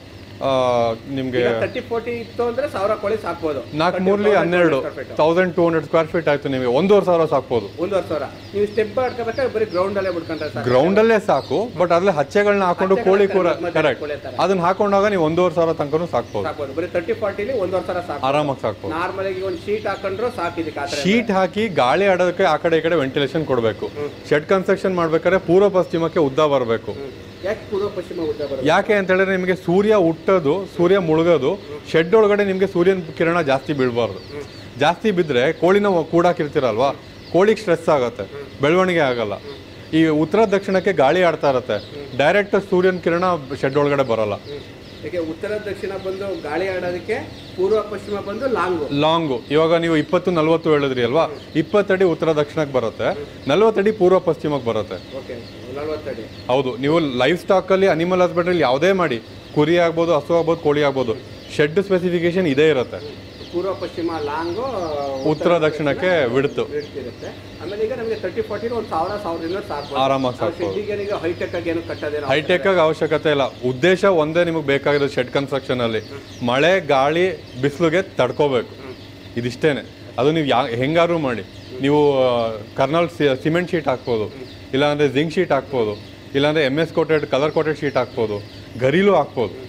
ನಿಮ್ಗೆ ತರ್ಟಿ ಫೋರ್ಟಿ ಇತ್ತು ಅಂದ್ರೆ ಸಾವಿರ ಕೋಳಿ ಸಾಕ್ಬೋದು. ನಾಲ್ಕು ಮೂರ್ಲಿ ಹನ್ನೆರಡು thousand two hundred square feet ಆಯ್ತು. ನಿಮಗೆ ಒಂದೂವರೆ ಸಾವಿರ ಸಾಕ್ಬೋದು. ಒಂದೂವರೆ ಸಾವಿರ ನೀವು ಸ್ಟೆಪ್ ಹಾಡ್ಕೋಬೇಕಾದ್ರೆ ಬರೀ ಗ್ರೌಂಡ್ ಅಲ್ಲೇ ಬಿಡ್ಕೊಂಡ್ರೆ ಗ್ರೌಂಡ್ ಅಲ್ಲೇ ಸಾಕು. ಬಟ್ ಅದ್ರಲ್ಲಿ ಹಚ್ಚೆಗಳನ್ನ ಹಾಕೊಂಡು ಕೋಳಿ ಕೂರ ಕರೆಕ್ಟ್ ಅದನ್ನ ಹಾಕೊಂಡಾಗ ನೀವು ಒಂದೂವರೆ ಸಾವಿರ ತನಕ ಸಾಕ್ಬೋದು. ಬರೀ ತರ್ಟಿ ಫಾರ್ಟಿಲಿ ಒಂದೂವರೆ ಸಾವಿರ ಸಾಕು, ಆರಾಮಾಗಿ ಸಾಕ್ಬೋದು. ನಾರ್ಮಲ್ ಆಗಿ ಒಂದು ಶೀಟ್ ಹಾಕೊಂಡ್ರು ಸಾಕಿದಕ್ಕೆ. ಶೀಟ್ ಹಾಕಿ ಗಾಳಿ ಆಡೋದಕ್ಕೆ ಆ ಕಡೆ ಈ ಕಡೆ ವೆಂಟಿಲೇಷನ್ ಕೊಡಬೇಕು. ಶೆಡ್ ಕನ್ಸ್ಟ್ರಕ್ಷನ್ ಮಾಡ್ಬೇಕಾದ್ರೆ ಪೂರ್ವ ಪಶ್ಚಿಮಕ್ಕೆ ಉದ್ದ ಬರಬೇಕು. ಯಾಕೆ ಪೂರ್ವ ಪಶ್ಚಿಮ ಉದ್ದ ಬರಬೇಕು? ಯಾಕೆ ಅಂತ ಹೇಳಿದ್ರೆ ನಿಮಗೆ ಸೂರ್ಯ ಹುಟ್ಟೋದು, ಸೂರ್ಯ ಮುಳುಗೋದು, ಶೆಡ್ ಒಳಗಡೆ ನಿಮಗೆ ಸೂರ್ಯನ ಕಿರಣ ಜಾಸ್ತಿ ಬೀಳಬಾರ್ದು. ಜಾಸ್ತಿ ಬಿದ್ದರೆ ಕೋಳಿನ ಕೂಡಾಕಿರ್ತೀರಲ್ವಾ, ಕೋಳಿಗೆ ಸ್ಟ್ರೆಸ್ ಆಗುತ್ತೆ, ಬೆಳವಣಿಗೆ ಆಗಲ್ಲ. ಈ ಉತ್ತರ ದಕ್ಷಿಣಕ್ಕೆ ಗಾಳಿ ಆಡ್ತಾ ಇರುತ್ತೆ, ಡೈರೆಕ್ಟ್ ಸೂರ್ಯನ ಕಿರಣ ಶೆಡ್ ಒಳಗಡೆ ಬರಲ್ಲ. ಯಾಕೆ ಉತ್ತರ ದಕ್ಷಿಣ ಬಂದು ಗಾಳಿ ಆಡೋದಕ್ಕೆ, ಪೂರ್ವ ಪಶ್ಚಿಮ ಬಂದು ಲಾಂಗು ಲಾಂಗು. ಇವಾಗ ನೀವು ಇಪ್ಪತ್ತು ನಲ್ವತ್ತು ಹೇಳಿದ್ರಿ ಅಲ್ವಾ, ಇಪ್ಪತ್ತಡಿ ಉತ್ತರ ದಕ್ಷಿಣಕ್ಕೆ ಬರುತ್ತೆ, ನಲ್ವತ್ತಡಿ ಪೂರ್ವ ಪಶ್ಚಿಮಕ್ಕೆ ಬರುತ್ತೆ. ಹೌದು. ನೀವು ಲೈಫ್ ಸ್ಟಾಕ್ ಅಲ್ಲಿ ಅನಿಮಲ್ ಹಸ್ಬೆಂಡ್ರಿ ಯಾವುದೇ ಮಾಡಿ, ಕುರಿ ಆಗ್ಬೋದು, ಹಸು ಆಗ್ಬೋದು, ಕೋಳಿ ಆಗ್ಬೋದು, ಶೆಡ್ ಸ್ಪೆಸಿಫಿಕೇಶನ್ ಇದೇ ಇರುತ್ತೆ. ಪೂರ್ವ ಪಶ್ಚಿಮ ಲಾಂಗು, ಉತ್ತರ ದಕ್ಷಿಣಕ್ಕೆ ಬಿಡ್ತು. ಆಮೇಲೆ ಈಗ ನಮಗೆ ತರ್ಟಿ ಫಾರ್ಟಿ ಒಂದು ಸಾವಿರ ಸಾವಿರದಿಂದ ಸಾಕು, ಆರಾಮಾಗಿ ಸಾಕು. ಹೈಟೆಕ್ ಆಗಿ ಏನು ಕಟ್ಟೋದೇನು ಹೈಟೆಕ್ ಆಗಿ ಅವಶ್ಯಕತೆ ಇಲ್ಲ. ಉದ್ದೇಶ ಒಂದೇ ನಿಮಗೆ ಬೇಕಾಗಿರೋದು ಶೆಡ್ ಕನ್ಸ್ಟ್ರಕ್ಷನ್ ಅಲ್ಲಿ, ಮಳೆ ಗಾಳಿ ಬಿಸಿಲಿಗೆ ತಡ್ಕೋಬೇಕು, ಇದಿಷ್ಟೇನೆ. ಅದು ನೀವು ಯಾ ಹೆಂಗಾರು ಮಾಡಿ, ನೀವು ಕರ್ನಲ್ ಸಿಮೆಂಟ್ ಶೀಟ್ ಹಾಕ್ಬೋದು, ಇಲ್ಲಾಂದರೆ ಜಿಂಕ್ ಶೀಟ್ ಹಾಕ್ಬೋದು, ಇಲ್ಲಾಂದರೆ M S coated colour coated sheet ಹಾಕ್ಬೋದು, ಗರಿಲೂ ಹಾಕ್ಬೋದು.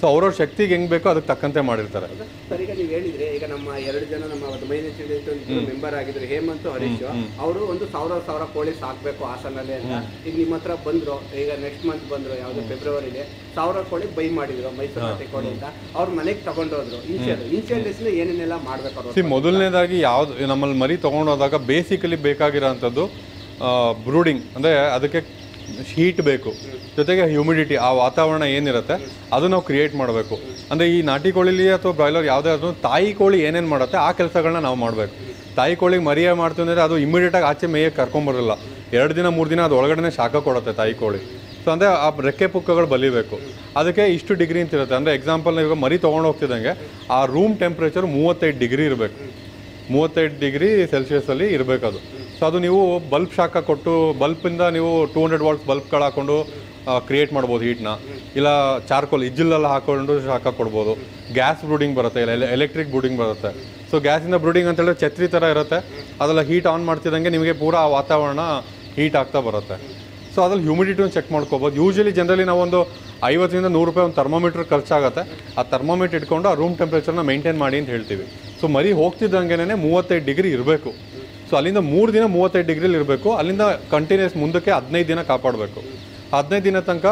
ಸೊ ಅವ್ರವ್ರ ಶಕ್ತಿಗೆ ಹೆಂಗೆ ಬೇಕೋ ಅದಕ್ಕೆ ತಕ್ಕಂತೆ ಮಾಡಿರ್ತಾರೆ. ಸರ್ ಈಗ ನೀವು ಹೇಳಿದ್ರೆ ಈಗ ನಮ್ಮ ಎರಡು ಜನ ನಮ್ಮ ಮೈನೇಜ್ ಮೆಂಬರ್ ಆಗಿದ್ರು ಹೇಮಂತ್ ಹರೀಶ್, ಅವರು ಒಂದು ಸಾವಿರ ಸಾವಿರ ಕೋಳಿ ಸಾಕಬೇಕು ಹಾಸನಲ್ಲಿ ಅಂತ ಈಗ ನಿಮ್ಮ ಹತ್ರ ಬಂದ್ರು, ಈಗ ನೆಕ್ಸ್ಟ್ ಮಂತ್ ಬಂದ್ರು ಯಾವುದು ಫೆಬ್ರವರಿಲಿ ಸಾವಿರ ಕೋಳಿ ಬೈ ಮಾಡಿದ್ರು ಮೈಸೂರು ನಾಟಿ ಕೋಳಿ ಅಂತ, ಅವ್ರ ಮನೆಗೆ ತಗೊಂಡೋದ್ರು. ಇನ್ಶಿಯಲ್ ಇನ್ಶಿಯಲ್ ಡೇಸ್ ಏನೇನೆಲ್ಲ ಮಾಡ್ಬೇಕು? ಸಿ ಮೊದಲನೇದಾಗಿ ಯಾವ್ದು ನಮ್ಮಲ್ಲಿ ಮರಿ ತೊಗೊಂಡೋದಾಗ ಬೇಸಿಕಲಿ ಬೇಕಾಗಿರೋಂಥದ್ದು ಬ್ರೂಡಿಂಗ್, ಅಂದರೆ ಅದಕ್ಕೆ ಹೀಟ್ ಬೇಕು, ಜೊತೆಗೆ ಹ್ಯೂಮಿಡಿಟಿ, ಆ ವಾತಾವರಣ ಏನಿರುತ್ತೆ ಅದು ನಾವು ಕ್ರಿಯೇಟ್ ಮಾಡಬೇಕು. ಅಂದರೆ ಈ ನಾಟಿ ಕೋಳಿಲಿ ಅಥವಾ ಬ್ರಾಯ್ಲರ್ ಯಾವುದೇ ಆದ್ರೂ ತಾಯಿ ಕೋಳಿ ಏನೇನು ಮಾಡುತ್ತೆ ಆ ಕೆಲಸಗಳನ್ನ ನಾವು ಮಾಡಬೇಕು. ತಾಯಿ ಕೋಳಿಗೆ ಮರಿಯ ಮಾಡ್ತೀವಿ ಅಂದರೆ ಅದು ಇಮಿಡಿಯೇಟಾಗಿ ಆಚೆ ಮೇಯಕ್ಕೆ ಕರ್ಕೊಂಬರಲ್ಲ, ಎರಡು ದಿನ ಮೂರು ದಿನ ಅದು ಒಳಗಡೆ ಶಾಖ ಕೊಡುತ್ತೆ ತಾಯಿ ಕೋಳಿ. ಸೊ ಅಂದರೆ ಆ ರೆಕ್ಕೆ ಪುಕ್ಕಗಳು ಬಲಿಬೇಕು. ಅದಕ್ಕೆ ಇಷ್ಟು ಡಿಗ್ರಿ ಅಂತ ಇರುತ್ತೆ. ಅಂದರೆ ಎಕ್ಸಾಂಪಲ್ ಇವಾಗ ಮರಿ ತೊಗೊಂಡು ಹೋಗ್ತಿದ್ದಂಗೆ ಆ ರೂಮ್ ಟೆಂಪ್ರೇಚರ್ ಮೂವತ್ತೈದು ಡಿಗ್ರಿ ಇರಬೇಕು, ಮೂವತ್ತೈದು ಡಿಗ್ರಿ ಸೆಲ್ಸಿಯಸಲ್ಲಿ ಇರಬೇಕು ಅದು. ಸೊ ಅದು ನೀವು ಬಲ್ಬ್ ಶಾಖ ಕೊಟ್ಟು ಬಲ್ಪಿಂದ ನೀವು ಟೂ ಹಂಡ್ರೆಡ್ ವಾಟ್ಸ್ ಬಲ್ಬ್ಗಳು ಹಾಕ್ಕೊಂಡು ಕ್ರಿಯೇಟ್ ಮಾಡ್ಬೋದು ಹೀಟ್ನ, ಇಲ್ಲ ಚಾರ್ಕೋಲ್ ಇಜ್ಜಿಲೆಲ್ಲ ಹಾಕ್ಕೊಂಡು ಶಾಖ ಕೊಡ್ಬೋದು. ಗ್ಯಾಸ್ ಬ್ರೂಡಿಂಗ್ ಬರುತ್ತೆ, ಇಲ್ಲ ಎಲೆಕ್ಟ್ರಿಕ್ ಬ್ರೂಡಿಂಗ್ ಬರುತ್ತೆ. ಸೊ ಗ್ಯಾಸಿಂದ ಬ್ರೂಡಿಂಗ್ ಅಂತ ಹೇಳಿದ್ರೆ ಛತ್ರಿ ಥರ ಇರುತ್ತೆ, ಅದೆಲ್ಲ ಹೀಟ್ ಆನ್ ಮಾಡ್ತಿದ್ದಂಗೆ ನಿಮಗೆ ಪೂರಾ ಆ ವಾತಾವರಣ ಹೀಟ್ ಆಗ್ತಾ ಬರುತ್ತೆ. ಸೊ ಅದ್ರಲ್ಲಿ ಹ್ಯೂಮಿಡಿಟಿನ ಚೆಕ್ ಮಾಡ್ಕೋಬೋದು. ಯೂಶಲಿ ಜನರಲಿ ನಾವೊಂದು ಐವತ್ತರಿಂದ ನೂರು ರೂಪಾಯಿ ಒಂದು ಥರ್ಮೋಮೀಟ್ರ್ ಖರ್ಚಾಗುತ್ತೆ. ಆ ಥರ್ಮೋಮೀಟ್ರ್ ಇಟ್ಕೊಂಡು ಆ ರೂಮ್ ಟೆಂಪ್ರೇಚರ್ನ ಮೇಂಟೈನ್ ಮಾಡಿ ಅಂತ ಹೇಳ್ತೀವಿ. ಸೊ ಮರಿ ಹೋಗ್ತಿದ್ದಂಗೆ ಮೂವತ್ತೈದು ಡಿಗ್ರಿ ಇರಬೇಕು. ಸೊ ಅಲ್ಲಿಂದ ಮೂರು ದಿನ ಮೂವತ್ತೈದು ಡಿಗ್ರಿಲಿ ಇರಬೇಕು. ಅಲ್ಲಿಂದ ಕಂಟಿನ್ಯೂಸ್ ಮುಂದಕ್ಕೆ ಹದಿನೈದು ದಿನ ಕಾಪಾಡಬೇಕು. ಹದಿನೈದು ದಿನ ತನಕ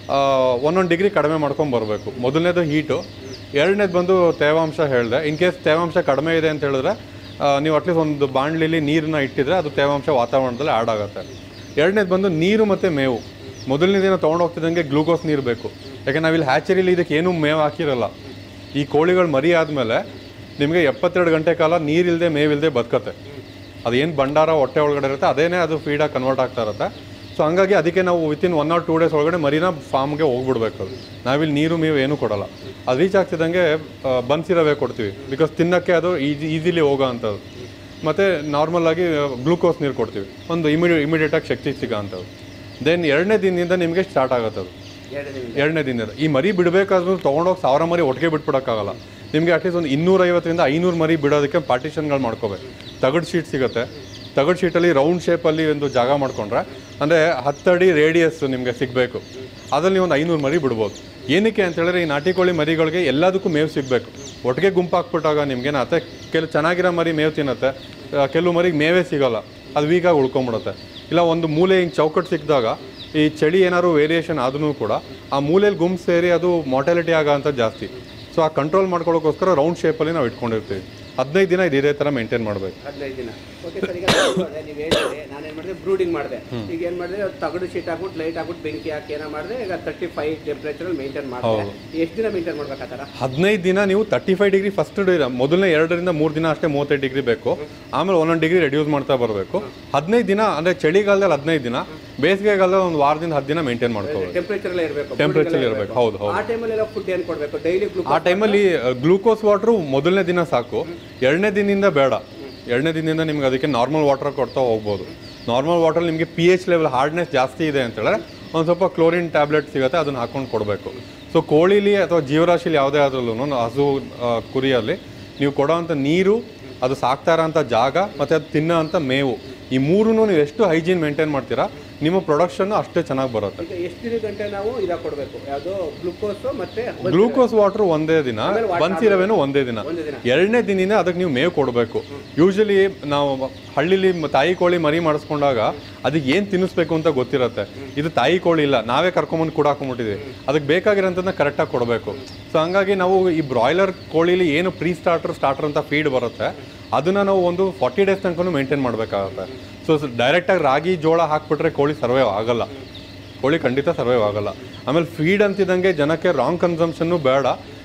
ಒಂದೊಂದು ಡಿಗ್ರಿ ಕಡಿಮೆ ಮಾಡ್ಕೊಂಡು ಬರಬೇಕು. ಮೊದಲನೇದು ಹೀಟು, ಎರಡನೇದು ಬಂದು ತೇವಾಂಶ ಹೇಳಿದೆ. ಇನ್ ಕೇಸ್ ತೇವಾಂಶ ಕಡಿಮೆ ಇದೆ ಅಂತ ಹೇಳಿದ್ರೆ ನೀವು ಅಟ್ಲೀಸ್ಟ್ ಒಂದು ಬಾಣಲಿಲಿ ನೀರನ್ನ ಇಟ್ಟಿದ್ರೆ ಅದು ತೇವಾಂಶ ವಾತಾವರಣದಲ್ಲಿ ಆ್ಯಡ್ ಆಗುತ್ತೆ. ಎರಡನೇದು ಬಂದು ನೀರು ಮತ್ತು ಮೇವು. ಮೊದಲನೇ ದಿನ ತೊಗೊಂಡು ಹೋಗ್ತಿದ್ದಂಗೆ ಗ್ಲೂಕೋಸ್ ನೀರು ಬೇಕು. ಯಾಕೆ ನಾವಿಲ್ಲಿ ಹ್ಯಾಚರಿಲಿ ಇದಕ್ಕೆ ಏನೂ ಮೇವು ಹಾಕಿರಲ್ಲ. ಈ ಕೋಳಿಗಳು ಮರಿ ಆದಮೇಲೆ ನಿಮಗೆ ಎಪ್ಪತ್ತೆರಡು ಗಂಟೆ ಕಾಲ ನೀರಿಲ್ಲದೆ ಮೇವಿಲ್ಲದೆ ಬದುಕತ್ತೆ. ಅದೇನು ಭಂಡಾರ ಹೊಟ್ಟೆ ಒಳಗಡೆ ಇರುತ್ತೆ ಅದೇನೇ ಅದು ಫೀಡಾಗಿ ಕನ್ವರ್ಟ್ ಆಗ್ತಾ ಇರುತ್ತೆ. ಸೊ ಹಂಗಾಗಿ ಅದಕ್ಕೆ ನಾವು within one or two days ಒಳಗಡೆ ಮರಿನ ಫಾರ್ಮ್ಗೆ ಹೋಗ್ಬಿಡ್ಬೇಕು. ಅದು ನಾವಿಲ್ಲಿ ನೀರು ಮೇವು ಏನೂ ಕೊಡೋಲ್ಲ. ಅದು ರೀಚ್ ಆಗ್ತಿದ್ದಂಗೆ ಬನ್ಸಿರವೇ ಕೊಡ್ತೀವಿ, ಬಿಕಾಸ್ ತಿನ್ನೋಕ್ಕೆ ಅದು ಈಜಿ ಈಸಿಲಿ ಹೋಗೋ ಅಂಥದ್ದು. ಮತ್ತು ನಾರ್ಮಲಾಗಿ ಗ್ಲೂಕೋಸ್ ನೀರು ಕೊಡ್ತೀವಿ, ಒಂದು ಇಮಿಡಿ ಇಮಿಡಿಯೇಟಾಗಿ ಶಕ್ತಿ ಸಿಗೋ ಅಂಥದ್ದು. ದೆನ್ ಎರಡನೇ ದಿನದಿಂದ ನಿಮಗೆ ಸ್ಟಾರ್ಟ್ ಆಗುತ್ತೆ ಅದು. ಎರಡನೇ ದಿನದಿಂದ ಈ ಮರಿ ಬಿಡಬೇಕಾದ್ರೂ ತೊಗೊಂಡೋಗಿ ಸಾವಿರ ಮರಿ ಒಟ್ಟಿಗೆ ಬಿಟ್ಬಿಡೋಕ್ಕಾಗಲ್ಲ. ನಿಮಗೆ ಅಟ್ಲೀಸ್ಟ್ ಒಂದು ಇನ್ನೂರೈವತ್ತರಿಂದ ಐನೂರು ಮರಿ ಬಿಡೋದಕ್ಕೆ ಪಾರ್ಟಿಷನ್ಗಳು ಮಾಡ್ಕೋಬೇಕು. ತಗಡು ಶೀಟ್ ಸಿಗುತ್ತೆ, ತಗಡು ಶೀಟಲ್ಲಿ ರೌಂಡ್ ಶೇಪಲ್ಲಿ ಒಂದು ಜಾಗ ಮಾಡ್ಕೊಂಡ್ರೆ ಅಂದರೆ ಹತ್ತಡಿ ರೇಡಿಯಸ್ ನಿಮಗೆ ಸಿಗಬೇಕು. ಅದರಲ್ಲಿ ಒಂದು ಐನೂರು ಮರಿ ಬಿಡ್ಬೋದು. ಏನಕ್ಕೆ ಅಂತ ಹೇಳಿದ್ರೆ ಈ ನಾಟಿ ಕೋಳಿ ಮರಿಗಳಿಗೆ ಎಲ್ಲದಕ್ಕೂ ಮೇವು ಸಿಗಬೇಕು. ಒಟ್ಟಿಗೆ ಗುಂಪು ಹಾಕ್ಬಿಟ್ಟಾಗ ನಿಮ್ಗೇನತ್ತೆ, ಕೆಲವು ಚೆನ್ನಾಗಿರೋ ಮರಿ ಮೇವು ತಿನ್ನುತ್ತೆ, ಕೆಲವು ಮರಿಗೆ ಮೇವೇ ಸಿಗೋಲ್ಲ, ಅದು ವೀಕಾಗಿ ಉಳ್ಕೊಂಬಿಡುತ್ತೆ. ಇಲ್ಲ ಒಂದು ಮೂಲೆ ಹಿಂಗೆ ಚೌಕಟ್ಟು ಸಿಕ್ಕಿದಾಗ ಈ ಚಳಿ ಏನಾದ್ರು ವೇರಿಯೇಷನ್ ಆದ್ರೂ ಕೂಡ ಆ ಮೂಲೆಯಲ್ಲಿ ಗುಂಪು ಸೇರಿ ಅದು ಮಾರ್ಟಾಲಿಟಿ ಆಗೋ ಅಂತ ಜಾಸ್ತಿ. ಸೊ ಆ ಕಂಟ್ರೋಲ್ ಮಾಡ್ಕೊಳ್ಳೋಕ್ಕೋಸ್ಕರ ರೌಂಡ್ ಶೇಪಲ್ಲಿ ನಾವು ಇಟ್ಕೊಂಡಿರ್ತೀವಿ. ಹದಿನೈದು ದಿನ ಇದು ಇದೇ ಥರ ಮೇಂಟೈನ್ ಮಾಡಬೇಕು. ಹದಿನೈದು ದಿನ ಓಕೆ ಸರ್. ಈಗ ನೀವು ಹೇಳಿದ್ರೆ ನಾನೇನು ಮಾಡಿದೆ, ಬ್ರೂಡಿಂಗ್ ಮಾಡಿದೆ. ಈಗ ಏನು ಮಾಡಿದೆ, ತಗಡು ಶೀಟ್ ಹಾಕ್ಬಿಟ್ಟು ಲೈಟ್ ಹಾಕ್ಬಿಟ್ಟು ಬೆಂಕಿ ಹಾಕಿ ಏನೋ ಮಾಡಿದೆ. ಈಗ ತರ್ಟಿ ಫೈವ್ ಟೆಂಪ್ರೇಚರಲ್ಲಿ ಮೇಂಟೈನ್ ಮಾಡಿದೆ. ಎಷ್ಟು ದಿನ ಮೇಂಟೈನ್ ಮಾಡ್ಬೇಕಾಗ್ತಾರ? ಹದಿನೈದು ದಿನ ನೀವು ತರ್ಟಿ ಫೈವ್ ಡಿಗ್ರಿ ಫಸ್ಟ್ ಮೊದಲನೇ ಎರಡರಿಂದ ಮೂರು ದಿನ ಅಷ್ಟೇ ಮೂವತ್ತೈದು ಡಿಗ್ರಿ ಬೇಕು. ಆಮೇಲೆ ಒಂದೊಂದು ಡಿಗ್ರಿ ರೆಡ್ಯೂಸ್ ಮಾಡ್ತಾ ಬರಬೇಕು. ಹದಿನೈದು ದಿನ ಅಂದರೆ ಚಳಿಗಾಲದಲ್ಲಿ ಹದಿನೈದು ದಿನ, ಬೇಸಿಗೆಗಾಲದಲ್ಲಿ ಒಂದು ವಾರದಿಂದ ಹತ್ತು ದಿನ ಮೇಂಟೈನ್ ಮಾಡ್ಕೋಬೇಕು. ಟೆಂಪ್ರೇಚರ್ ಇರಬೇಕು, ಟೆಂಪ್ರೇಚರ್ ಇರಬೇಕು. ಹೌದು ಹೌದು. ಆ ಟೈಮಲ್ಲಿ ಎಲ್ಲ ಫುಡ್ ಏನು ಕೊಡಬೇಕು? ಡೈಲಿ ಆ ಟೈಮಲ್ಲಿ ಗ್ಲೂಕೋಸ್ ವಾಟ್ರು ಮೊದಲನೇ ದಿನ ಸಾಕು, ಎರಡನೇ ದಿನದಿಂದ ಬೇಡ. ಎರಡನೇ ದಿನದಿಂದ ನಿಮ್ಗೆ ಅದಕ್ಕೆ ನಾರ್ಮಲ್ ವಾಟರ್ ಕೊಡ್ತಾ ಹೋಗ್ಬೋದು. ನಾರ್ಮಲ್ ವಾಟರ್ ನಿಮಗೆ ಪಿ ಎಚ್ ಲೆವೆಲ್ ಹಾರ್ಡ್ನೆಸ್ ಜಾಸ್ತಿ ಇದೆ ಅಂತ ಹೇಳಿದ್ರೆ ಒಂದು ಸ್ವಲ್ಪ ಕ್ಲೋರಿನ್ ಟ್ಯಾಬ್ಲೆಟ್ ಸಿಗುತ್ತೆ, ಅದನ್ನು ಹಾಕೊಂಡು ಕೊಡಬೇಕು. ಸೊ ಕೋಳಿಲಿ ಅಥವಾ ಜೀವರಾಶಿಲಿ ಯಾವುದೇ ಆದ್ರೂ ಹಸು ಕುರಿಯಲ್ಲಿ ನೀವು ಕೊಡೋವಂಥ ನೀರು, ಅದು ಸಾಕ್ತಾ ಇರೋಂಥ ಜಾಗ ಮತ್ತು ಅದು ತಿನ್ನೋ ಅಂಥ ಮೇವು, ಈ ಮೂರೂ ನೀವು ಎಷ್ಟು ಹೈಜೀನ್ ಮೇಂಟೈನ್ ಮಾಡ್ತೀರಾ ನಿಮ್ಮ ಪ್ರೊಡಕ್ಷನ್ ಅಷ್ಟೇ ಚೆನ್ನಾಗಿ ಬರುತ್ತೆ. ಎಷ್ಟು ದಿನ ಗಂಟೆ ನಾವು ಇದಾಗ ಕೊಡಬೇಕು? ಯಾವುದು ಗ್ಲೂಕೋಸ್ ಮತ್ತೆ ಗ್ಲೂಕೋಸ್ ವಾಟರ್ ಒಂದೇ ದಿನ, ಬನ್ಸಿರವೇನು ಒಂದೇ ದಿನ. ಎರಡನೇ ದಿನದಿಂದ ಅದಕ್ಕೆ ನೀವು ಮೇವು ಕೊಡಬೇಕು. ಯೂಶಲಿ ನಾವು ಹಳ್ಳಿಲಿ ತಾಯಿ ಕೋಳಿ ಮರಿ ಮಾಡಿಸ್ಕೊಂಡಾಗ ಅದಕ್ಕೆ ಏನು ತಿನ್ನಿಸ್ಬೇಕು ಅಂತ ಗೊತ್ತಿರುತ್ತೆ. ಇದು ತಾಯಿ ಕೋಳಿ ಇಲ್ಲ, ನಾವೇ ಕರ್ಕೊಂಬಂದು ಕೂಡ ಹಾಕೊಂಡ್ಬಿಟ್ಟಿದ್ದೀವಿ. ಅದಕ್ಕೆ ಬೇಕಾಗಿರೋಂಥದ್ದನ್ನ ಕರೆಕ್ಟಾಗಿ ಕೊಡಬೇಕು. ಸೊ ಹಂಗಾಗಿ ನಾವು ಈ ಬ್ರಾಯ್ಲರ್ ಕೋಳಿಲಿ ಏನು ಪ್ರೀ ಸ್ಟಾರ್ಟರ್ ಸ್ಟಾರ್ಟರ್ ಅಂತ ಫೀಡ್ ಬರುತ್ತೆ ಅದನ್ನು ನಾವು ಒಂದು ಫಾರ್ಟಿ ಡೇಸ್ ತನಕ ಮೇಂಟೈನ್ ಮಾಡಬೇಕಾಗುತ್ತೆ. ಸೊ ಡೈರೆಕ್ಟಾಗಿ ರಾಗಿ ಜೋಳ ಹಾಕ್ಬಿಟ್ರೆ ಕೋಳಿ ಸರ್ವೈವ್ ಆಗಲ್ಲ, ಕೋಳಿ ಖಂಡಿತ ಸರ್ವೈವ್ ಆಗಲ್ಲ. ಆಮೇಲೆ ಫೀಡ್ ಅಂತಿದ್ದಂಗೆ ಜನಕ್ಕೆ ರಾಂಗ್ ಕನ್ಸಂಪ್ಷನ್ನು ಬೇಡ.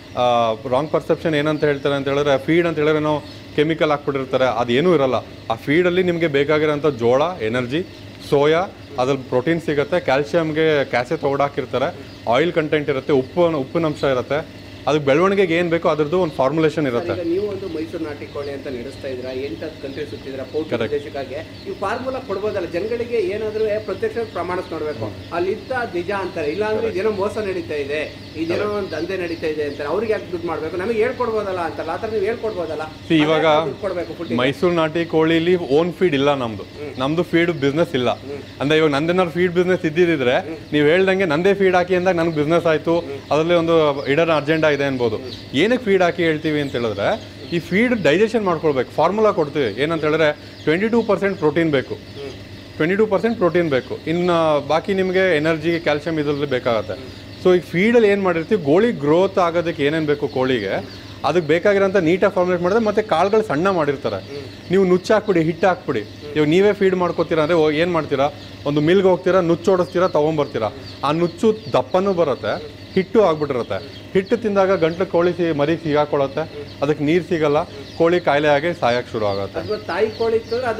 ರಾಂಗ್ ಪರ್ಸೆಪ್ಷನ್ ಏನಂತ ಹೇಳ್ತಾರೆ ಅಂತ ಹೇಳಿದ್ರೆ, ಫೀಡ್ ಅಂತ ಹೇಳಿದ್ರೆ ನಾವು ಕೆಮಿಕಲ್ ಹಾಕ್ಬಿಟ್ಟಿರ್ತಾರೆ, ಅದೇನೂ ಇರಲ್ಲ. ಆ ಫೀಡಲ್ಲಿ ನಿಮಗೆ ಬೇಕಾಗಿರೋಂಥ ಜೋಳ, ಎನರ್ಜಿ, ಸೋಯಾ, ಅದ್ರಲ್ಲಿ ಪ್ರೋಟೀನ್ ಸಿಗುತ್ತೆ, ಕ್ಯಾಲ್ಶಿಯಮ್ಗೆ ಕ್ಯಾಸೆ ತೊಗೊಂಡಾಕಿರ್ತಾರೆ, ಆಯಿಲ್ ಕಂಟೆಂಟ್ ಇರುತ್ತೆ, ಉಪ್ಪು ಉಪ್ಪಿನಂಶ ಇರುತ್ತೆ, ಅದಕ್ಕೆ ಬೆಳವಣಿಗೆಗೆ ಏನು ಬೇಕೋ ಅದ್ರದ್ದು ಒಂದು ಫಾರ್ಮುಲೇಷನ್ ಇರುತ್ತೆ. ಈಗ ನೀವು ಒಂದು ಮೈಸೂರು ನಾಟಿ ಕೋಳಿ ಅಂತ ನಡೆಸ್ತಾ ಇದ್ದೀರಾ, ಎಂಟು ಕಂಟ್ರಿ ಸುತ್ತಿದ್ದೀರಾ ಪೌಷ್ಟಿಕ ಉದ್ದೇಶಕ್ಕಾಗಿ. ಈ ಫಾರ್ಮುಲಾ ಕೊಡ್ಬೋದಲ್ಲ ಜನಗಳಿಗೆ, ಏನಾದರೂ ಪ್ರತ್ಯಕ್ಷ ಪ್ರಮಾಣ ನೋಡಬೇಕು, ಅಲ್ಲಿದ್ದ ನಿಜ ಅಂತಾರೆ, ಇಲ್ಲಾಂದ್ರೆ ಇದೇನೋ ಮೋಸ ನಡೀತಾ ಇದೆ, ಇದೇನೋ ಒಂದು ದಂಧೆ ನಡೀತಾ ಇದೆ ಅಂತಾರೆ, ಅವ್ರಿಗೆ ಯಾಕೆ ದುಡ್ಡು ಮಾಡಬೇಕು, ನಮಗೆ ಹೇಳ್ಕೊಡ್ಬೋದಲ್ಲ ಅಂತಲ್ಲ, ಆ ಥರ ನೀವು ಹೇಳ್ಕೊಡ್ಬೋದಲ್ಲ. ಇವಾಗ ಮೈಸೂರು ನಾಟಿ ಕೋಳಿಲಿ ಓನ್ ಫೀಡ್ ಇಲ್ಲ ನಮ್ದು, ನಮ್ದು ಫೀಡ್ ಬಿಸ್ನೆಸ್ ಇಲ್ಲ. ಅಂದ್ರೆ ಇವಾಗ ನಂದೇನಾದ್ರು ಫೀಡ್ ಬಿಸ್ನೆಸ್ ಇದ್ದಿದ್ರೆ ನೀವು ಹೇಳ್ದಂಗೆ ನಂದೇ ಫೀಡ್ ಹಾಕಿ ಅಂದಾಗ ನನಗೆ ಬಿಸ್ನೆಸ್ ಆಯ್ತು, ಅದರಲ್ಲಿ ಒಂದು ಇಡರ್ ಅಜೆಂಡಾ ಇದೆ ಅನ್ಬೋದು. ಏನಕ್ಕೆ ಫೀಡ್ ಹಾಕಿ ಹೇಳ್ತೀವಿ ಅಂತ ಹೇಳಿದ್ರೆ, ಈ ಫೀಡ್ ಡೈಜೆಷನ್ ಮಾಡ್ಕೊಳ್ಬೇಕು. ಫಾರ್ಮುಲಾ ಕೊಡ್ತೀವಿ, ಏನಂತ ಹೇಳಿದ್ರೆ ಟ್ವೆಂಟಿ ಟೂ ಪರ್ಸೆಂಟ್ ಪ್ರೋಟೀನ್ ಬೇಕು, ಟ್ವೆಂಟಿ ಟೂ ಪರ್ಸೆಂಟ್ ಪ್ರೋಟೀನ್ ಬೇಕು, ಇನ್ನು ಬಾಕಿ ನಿಮಗೆ ಎನರ್ಜಿ ಕ್ಯಾಲ್ಸಿಯಂ ಇದರಲ್ಲಿ ಬೇಕಾಗುತ್ತೆ. ಸೊ ಈಗ ಫೀಡಲ್ಲಿ ಏನು ಮಾಡಿರ್ತೀವಿ, ಕೋಳಿ ಗ್ರೋತ್ ಆಗೋದಕ್ಕೆ ಏನೇನು ಬೇಕು ಕೋಳಿಗೆ, ಅದಕ್ಕೆ ಬೇಕಾಗಿರೋಂಥ ನೀಟಾಗಿ ಫಾರ್ಮುಲೇಟ್ ಮಾಡಿದ್ರೆ, ಮತ್ತೆ ಕಾಳುಗಳು ಸಣ್ಣ ಮಾಡಿರ್ತಾರೆ. ನೀವು ನುಚ್ಚು ಹಾಕ್ಬಿಡಿ, ಹಿಟ್ಟು ಹಾಕ್ಬಿಡಿ, ಇವಾಗ ನೀವೇ ಫೀಡ್ ಮಾಡ್ಕೋತೀರಾ ಅಂದರೆ ಏನು ಮಾಡ್ತೀರಾ, ಒಂದು ಮಿಲ್ಗೆ ಹೋಗ್ತೀರಾ, ನುಚ್ಚು ಓಡಿಸ್ತೀರಾ, ತೊಗೊಂಬರ್ತೀರಾ, ಆ ನುಚ್ಚು ದಪ್ಪನೂ ಬರುತ್ತೆ, ಹಿಟ್ಟು ಆಗ್ಬಿಟ್ಟಿರುತ್ತೆ. ಹಿಟ್ಟು ತಿಂದಾಗ ಗಂಟ್ಲು ಕೋಳಿ ಸಿ ಮರಿ ಸಿಗಾಕೊಳ್ಳುತ್ತೆ, ಅದಕ್ಕೆ ನೀರು ಸಿಗಲ್ಲ, ಕೋಳಿ ಕಾಯಿಲೆ ಆಗಿ ಸಾಯಕ್ಕೆ ಶುರು ಆಗುತ್ತೆ. ತಾಯಿ ಕೋಳಿ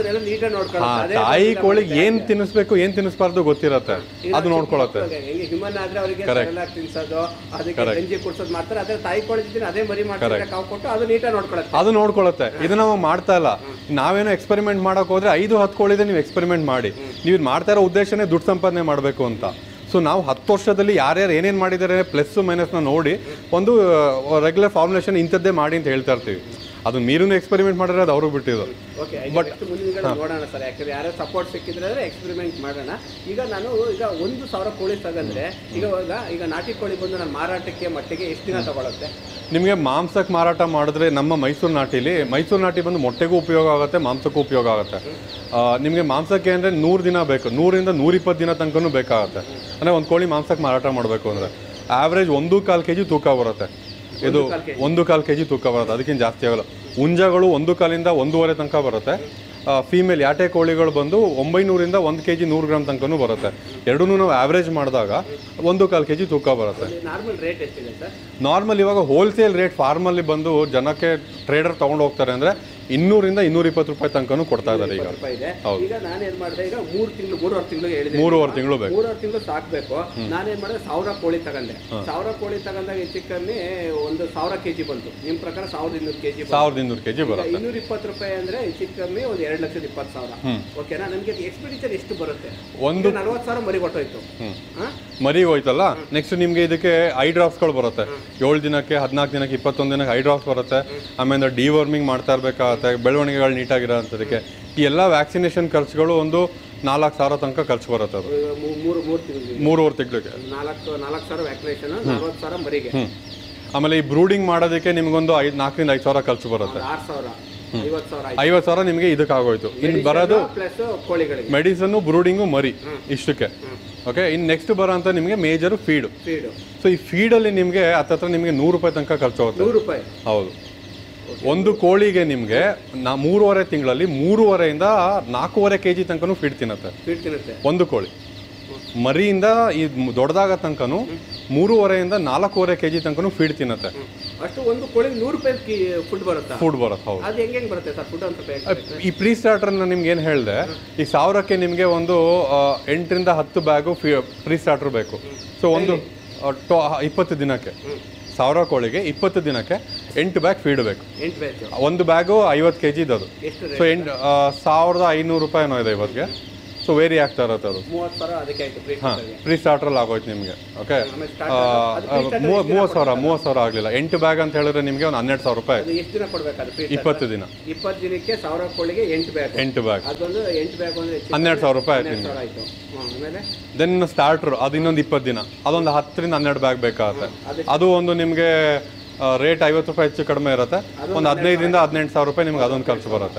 ತಾಯಿ ಕೋಳಿಗೆ ಏನು ತಿನ್ನಿಸ್ಬೇಕು ಏನು ತಿನ್ನಿಸ್ಬಾರ್ದು ಗೊತ್ತಿರುತ್ತೆ, ಅದು ನೋಡ್ಕೊಳತ್ತೆ. ಹ್ಯೂಮನ್ ಆದ್ರೆ ಅವರಿಗೆ ತಿನ್ಸೋದು, ಅದಕ್ಕೆ ಗಂಜಿ ಕುಡ್ಸೋದು ಮಾಡ್ತಾರೆ, ಅದೇ ತಾಯಿ ಕೋಳಿ ಅದೇ ಮರಿ ಮಾಡ್ತಾರೆ, ಕಾವು ಕೊಟ್ಟು ಅದು ನೀಟಾಗಿ ನೋಡ್ಕೊಳತ್ತೆ, ಅದು ನೋಡ್ಕೊಳತ್ತೆ. ಇದನ್ನ ನಾವು ಮಾಡ್ತಾ ಇಲ್ಲ. ನಾವೇನೋ ಎಕ್ಸ್ಪೆರಿಮೆಂಟ್ ಮಾಡಕ್ ಹೋದ್ರೆ ಐದು ಹತ್ತು ಕೋಳಿದೆ ನೀವು ಎಕ್ಸ್ಪೆರಿಮೆಂಟ್ ಮಾಡಿ, ನೀವು ಮಾಡ್ತಾ ಇರೋ ಉದ್ದೇಶನೇ ದುಡ್ಡು ಸಂಪಾದನೆ ಮಾಡಬೇಕು ಅಂತ. ಸೊ ನಾವು ಹತ್ತು ವರ್ಷದಲ್ಲಿ ಯಾರ್ಯಾರು ಏನೇನು ಮಾಡಿದ್ದಾರೆ ಪ್ಲಸ್ ಮೈನಸ್ನ ನೋಡಿ ಒಂದು ರೆಗ್ಯುಲರ್ ಫಾರ್ಮುಲೇಷನ್ ಇಂಥದ್ದೇ ಮಾಡಿ ಅಂತ ಹೇಳ್ತಾ ಇರ್ತೀವಿ. ಅದು ಮೀರೂ ಎಕ್ಸ್ಪೆರಿಮೆಂಟ್ ಮಾಡಿದ್ರೆ ಅದು ಅವ್ರಿಗೆ ಬಿಟ್ಟಿದ್ದು. ಬಟ್ ನೋಡೋಣ ಸರ್, ಯಾಕಂದ್ರೆ ಯಾರೋ ಸಪೋರ್ಟ್ ಸಿಕ್ಕಿದ್ರೆ ಎಕ್ಸ್ಪೆರಿಮೆಂಟ್ ಮಾಡೋಣ. ಈಗ ನಾನು ಈಗ ಒಂದು ಸಾವಿರ ಕೋಳಿ ತಗಂದ್ರೆ ಈಗ ಈಗ ನಾಟಿ ಕೋಳಿ ಬಂದು ನಾನು ಮಾರಾಟಕ್ಕೆ ಮಟ್ಟಿಗೆ ಎಷ್ಟು ದಿನ ತಗೊಳುತ್ತೆ? ನಿಮಗೆ ಮಾಂಸಕ್ಕೆ ಮಾರಾಟ ಮಾಡಿದ್ರೆ ನಮ್ಮ ಮೈಸೂರು ನಾಟಿಲಿ, ಮೈಸೂರು ನಾಟಿ ಬಂದು ಮೊಟ್ಟೆಗೂ ಉಪಯೋಗ ಆಗುತ್ತೆ, ಮಾಂಸಕ್ಕೂ ಉಪಯೋಗ ಆಗುತ್ತೆ. ನಿಮಗೆ ಮಾಂಸಕ್ಕೆ ಅಂದರೆ ನೂರು ದಿನ ಬೇಕು, ನೂರಿಂದ ನೂರಿಪ್ಪತ್ತು ದಿನ ತನಕನೂ ಬೇಕಾಗುತ್ತೆ. ಅಂದರೆ ಒಂದು ಕೋಳಿ ಮಾಂಸಕ್ಕೆ ಮಾರಾಟ ಮಾಡಬೇಕು ಅಂದರೆ ಆವ್ರೇಜ್ ಒಂದು ಕಾಲು ಕೆ ಜಿ ತೂಕ ಬರುತ್ತೆ. ಇದು ಒಂದು ಕಾಲು ಕೆ ಜಿ ತೂಕ ಬರುತ್ತೆ, ಅದಕ್ಕಿಂತ ಜಾಸ್ತಿ ಆಗಲ್ಲ. ಹುಂಜಗಳು ಒಂದು ಕಾಲಿಂದ ಒಂದೂವರೆ ತನಕ ಬರುತ್ತೆ. ಫೀಮೇಲ್ ಯಾಟೆ ಕೋಳಿಗಳು ಬಂದು ಒಂಬೈನೂರಿಂದ ಒಂದು ಕೆ ಜಿ ನೂರು ಗ್ರಾಮ್ ತನಕನೂ ಬರುತ್ತೆ. ಎರಡೂ ನಾವು ಆವ್ರೇಜ್ ಮಾಡಿದಾಗ ಒಂದು ಕಾಲು ಕೆ ಜಿ ತೂಕ ಬರುತ್ತೆ. ನಾರ್ಮಲ್ ರೇಟ್ ಎಷ್ಟಿದೆ ಸರ್? ನಾರ್ಮಲ್ ಇವಾಗ ಹೋಲ್ಸೇಲ್ ರೇಟ್ ಫಾರ್ಮಲ್ಲಿ ಬಂದು ಜನಕ್ಕೆ ಟ್ರೇಡರ್ ತೊಗೊಂಡು ಹೋಗ್ತಾರೆ ಅಂದರೆ ಇನ್ನೂರಿಂದ ಇನ್ನೂರ ಇಪ್ಪತ್ತು ರೂಪಾಯಿ ತನಕನೂ ಕೊಡ್ತಾ ಇದ್ದಾರೆ ಈಗ. ಈಗ ನಾನೇನ್ ಮಾಡಿದೆ, ಈಗ ಮೂರು ತಿಂಗಳು ಮೂರುವರೆ ತಿಂಗಳು ಹೇಳಿದೆ, ಮೂರುವರೆ ತಿಂಗಳು ಬೇಕು, ಮೂರುವರೆ ತಿಂಗಳು ಸಾಕ್ಬೇಕು. ನಾನೇನ್ ಮಾಡಿದೆ, ಸಾವಿರ ಕೋಳಿ ತಗೊಂಡೆ. ಸಾವಿರ ಕೋಳಿ ತಗೊಂಡಾಗ ಹೆಚ್ಚು ಕಮ್ಮಿ ಒಂದು ಸಾವಿರ ಕೆಜಿ ಬಂತು. ನಿಮ್ ಪ್ರಕಾರ ಸಾವಿರದ ಇನ್ನೂರು ಕೆಜಿ ಸಾವಿರದ ಇನ್ನೂರು ಕೆಜಿ ಬರುತ್ತೆ. ಇನ್ನೂರ ಇಪ್ಪತ್ತು ರೂಪಾಯಿ ಅಂದ್ರೆ ಹೆಚ್ಚು ಕಮ್ಮಿ ಒಂದು ಎರಡು ಲಕ್ಷದ ಇಪ್ಪತ್ತು ಸಾವಿರ. ಓಕೆನಾ? ನಮ್ಗೆ ಎಕ್ಸ್ಪೆಂಡಿಚರ್ ಎಷ್ಟು ಬರುತ್ತೆ? ಒಂದು ನಲ್ವತ್ತು ಸಾವಿರ ಮರಿ ಕೊಟ್ಟೋಯ್ತು. ಮರಿ ಹೋಯ್ತಲ್ಲ, ನೆಕ್ಸ್ಟ್ ನಿಮ್ಗೆ ಇದಕ್ಕೆ ಐ ಡ್ರಾಪ್ಸ್ಗಳು ಬರುತ್ತೆ. ಏಳು ದಿನಕ್ಕೆ, ಹದಿನಾಲ್ಕು ದಿನಕ್ಕೆ, ಇಪ್ಪತ್ತೊಂದು ದಿನಕ್ಕೆ ಐ ಡ್ರಾಪ್ಸ್ ಬರುತ್ತೆ. ಆಮೇಲೆ ಡಿವರ್ಮಿಂಗ್ ಮಾಡ್ತಾ ಇರ್ಬೇಕಾಗುತ್ತೆ, ಬೆಳವಣಿಗೆಗಳು ನೀಟಾಗಿರೋ ಅಂಥದಕ್ಕೆ. ಈ ಎಲ್ಲ ವ್ಯಾಕ್ಸಿನೇಷನ್ ಖರ್ಚುಗಳು ಒಂದು ನಾಲ್ಕು ಸಾವಿರ ತನಕ ಖರ್ಚು ಬರುತ್ತೆ. ಅದು ಮೂರು ಮೂರು ತಿಂಗಳು ಮೂರುವರೆ ತಿಂಗಳಿಗೆ ನಾಲ್ಕು ನಾಲ್ಕು ಸಾವಿರ ವ್ಯಾಕ್ಸಿನೇಷನ್, ನಲ್ವತ್ತು ಸಾವಿರ ಮರಿಗೆ. ಆಮೇಲೆ ಈ ಬ್ರೂಡಿಂಗ್ ಮಾಡೋದಕ್ಕೆ ನಿಮ್ಗೊಂದು ಐದು ನಾಲ್ಕರಿಂದ ಐದು ಸಾವಿರ ಖರ್ಚು ಬರುತ್ತೆ. ಆರು ಸಾವಿರ ಐವತ್ತು ಐವತ್ತು ಸಾವಿರ ನಿಮಗೆ ಇದಕ್ಕೆ ಆಗೋಯ್ತು. ಇನ್ನು ಬರೋದು ಮೆಡಿಸನ್, ಬ್ರೂಡಿಂಗು, ಮರಿ, ಇಷ್ಟಕ್ಕೆ. ಓಕೆ, ಇನ್ನು ನೆಕ್ಸ್ಟ್ ಬರೋ ಅಂತ ನಿಮಗೆ ಮೇಜರು ಫೀಡು. ಸೊ ಈ ಫೀಡಲ್ಲಿ ನಿಮಗೆ ಹತ್ತತ್ರ ನಿಮಗೆ ನೂರು ರೂಪಾಯಿ ತನಕ ಖರ್ಚು ಆಗುತ್ತೆ. ನೂರು ರೂಪಾಯಿ ಹೌದು. ಒಂದು ಕೋಳಿಗೆ ನಿಮಗೆ ನಾ ಮೂರುವರೆ ತಿಂಗಳಲ್ಲಿ ಮೂರುವರೆಯಿಂದ ನಾಲ್ಕೂವರೆ ಕೆ ಜಿ ತನಕನೂ ಫೀಡ್ ತಿನ್ನುತ್ತೆ. ಫೀಡ್ ತಿನ್ನುತ್ತೆ ಒಂದು ಕೋಳಿ. ಮರಿಯಿಂದ ಈ ದೊಡ್ಡದಾಗ ತನಕನೂ ಮೂರುವರೆಯಿಂದ ನಾಲ್ಕೂವರೆ ಕೆ ಜಿ ತನಕನೂ ಫೀಡ್ ತಿನ್ನುತ್ತೆ. ಅಷ್ಟು ಒಂದು ಕೋಳಿಗೆ ನೂರು ರೂಪಾಯಿ ಫುಡ್ ಬರುತ್ತೆ. ಫುಡ್ ಬರುತ್ತೆ, ಹೌದು. ಅದು ಹೆಂಗೆ ಬರುತ್ತೆ ಸರ್ ಫುಡ್ ಅಂತ? ಈ ಪ್ರೀ ಸ್ಟಾರ್ಟರ್ನ ನಿಮ್ಗೆ ಏನು ಹೇಳಿದೆ, ಈ ಸಾವಿರಕ್ಕೆ ನಿಮಗೆ ಒಂದು ಎಂಟರಿಂದ ಹತ್ತು ಬ್ಯಾಗು ಫೀ ಪ್ರೀ ಸ್ಟಾರ್ಟರ್ ಬೇಕು. ಸೊ ಒಂದು ಟೋ ಇಪ್ಪತ್ತು ದಿನಕ್ಕೆ ಸಾವಿರ ಕೋಳಿಗೆ ಇಪ್ಪತ್ತು ದಿನಕ್ಕೆ ಎಂಟು ಬ್ಯಾಗ್ ಫೀಡ್ ಬೇಕು. ಒಂದು ಬ್ಯಾಗು ಐವತ್ತು ಕೆ ಜಿದು ಅದು. ಸೊ ಎಂಟು ಸಾವಿರದ ಐನೂರು ರೂಪಾಯಿ ಏನೋ ಇದೆ ಇವತ್ತಿಗೆ. ಸೊ ವೇರಿ ಆಗ್ತಾ ಇರುತ್ತೆ ಅದು. ಹಾಂ, ಪ್ರೀ ಸ್ಟಾರ್ಟ್ರಲ್ಲಿ ಆಗೋಯ್ತು ನಿಮಗೆ. ಓಕೆ, ಮೂವತ್ತು ಸಾವಿರ ಮೂವತ್ತು ಸಾವಿರ ಆಗಲಿಲ್ಲ. ಎಂಟು ಬ್ಯಾಗ್ ಅಂತ ಹೇಳಿದ್ರೆ ನಿಮಗೆ ಒಂದು ಹನ್ನೆರಡು ಸಾವಿರ ರೂಪಾಯಿ. ಎಷ್ಟು ದಿನ ಕೊಡಬೇಕು? ಇಪ್ಪತ್ತು ದಿನ. ಇಪ್ಪತ್ತು ದಿನಕ್ಕೆ ಸಾವಿರ ಕೋಳಿಗೆ ಎಂಟು ಬ್ಯಾಗ್ ಎಂಟು ಬ್ಯಾಗ್ ಅದೊಂದು ಎಂಟು ಬ್ಯಾಗ್ ಅಂದರೆ ಹನ್ನೆರಡು ಸಾವಿರ ರೂಪಾಯಿ ಆಯ್ತು. ದೆನ್ ಸ್ಟಾರ್ಟ್ರು ಅದು ಇನ್ನೊಂದು ಇಪ್ಪತ್ತು ದಿನ, ಅದೊಂದು ಹತ್ತರಿಂದ ಹನ್ನೆರಡು ಬ್ಯಾಗ್ ಬೇಕಾಗುತ್ತೆ. ಅದು ಒಂದು ನಿಮಗೆ ರೇಟ್ ಐವತ್ತು ರೂಪಾಯಿ ಹೆಚ್ಚು ಕಡಿಮೆ ಇರುತ್ತೆ. ಒಂದು ಹದಿನೈದರಿಂದ ಹದಿನೆಂಟು ಸಾವಿರ ರೂಪಾಯಿ ನಿಮ್ಗೆ ಅದೊಂದು ಖರ್ಚು ಬರುತ್ತೆ.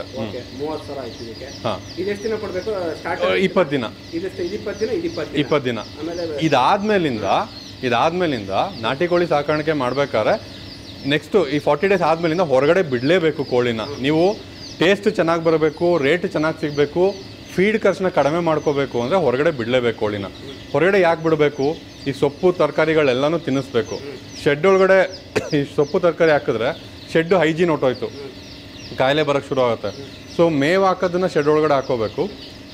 ಹಾಂ, ಇಪ್ಪತ್ತು ದಿನ ಇಪ್ಪತ್ತು ದಿನ ಇದಾದ್ಮೇಲಿಂದ ಇದಾದ್ಮೇಲಿಂದ ನಾಟಿ ಕೋಳಿ ಸಾಕಾಣಿಕೆ ಮಾಡ್ಬೇಕಾದ್ರೆ ನೆಕ್ಸ್ಟ್ ಈ ಫಾರ್ಟಿ ಡೇಸ್ ಆದ್ಮೇಲಿಂದ ಹೊರಗಡೆ ಬಿಡಲೇಬೇಕು ಕೋಳಿನ. ನೀವು ಟೇಸ್ಟ್ ಚೆನ್ನಾಗಿ ಬರಬೇಕು, ರೇಟ್ ಚೆನ್ನಾಗಿ ಸಿಗಬೇಕು, ಫೀಡ್ ಖರ್ಚನ್ನ ಕಡಿಮೆ ಮಾಡ್ಕೋಬೇಕು ಅಂದರೆ ಹೊರಗಡೆ ಬಿಡಲೇಬೇಕು ಕೋಳಿನ. ಹೊರಗಡೆ ಯಾಕೆ ಬಿಡಬೇಕು? ಈ ಸೊಪ್ಪು ತರಕಾರಿಗಳೆಲ್ಲನೂ ತಿನ್ನಿಸ್ಬೇಕು. ಶೆಡ್ ಒಳಗಡೆ ಈ ಸೊಪ್ಪು ತರಕಾರಿ ಹಾಕಿದ್ರೆ ಶೆಡ್ಡು ಹೈಜೀನ್ ಹೊಟ್ಟೋಯ್ತು, ಕಾಯಿಲೆ ಬರೋಕ್ಕೆ ಶುರು ಆಗುತ್ತೆ. ಸೊ ಮೇವು ಹಾಕೋದನ್ನ ಶೆಡ್ ಒಳಗಡೆ ಹಾಕೋಬೇಕು.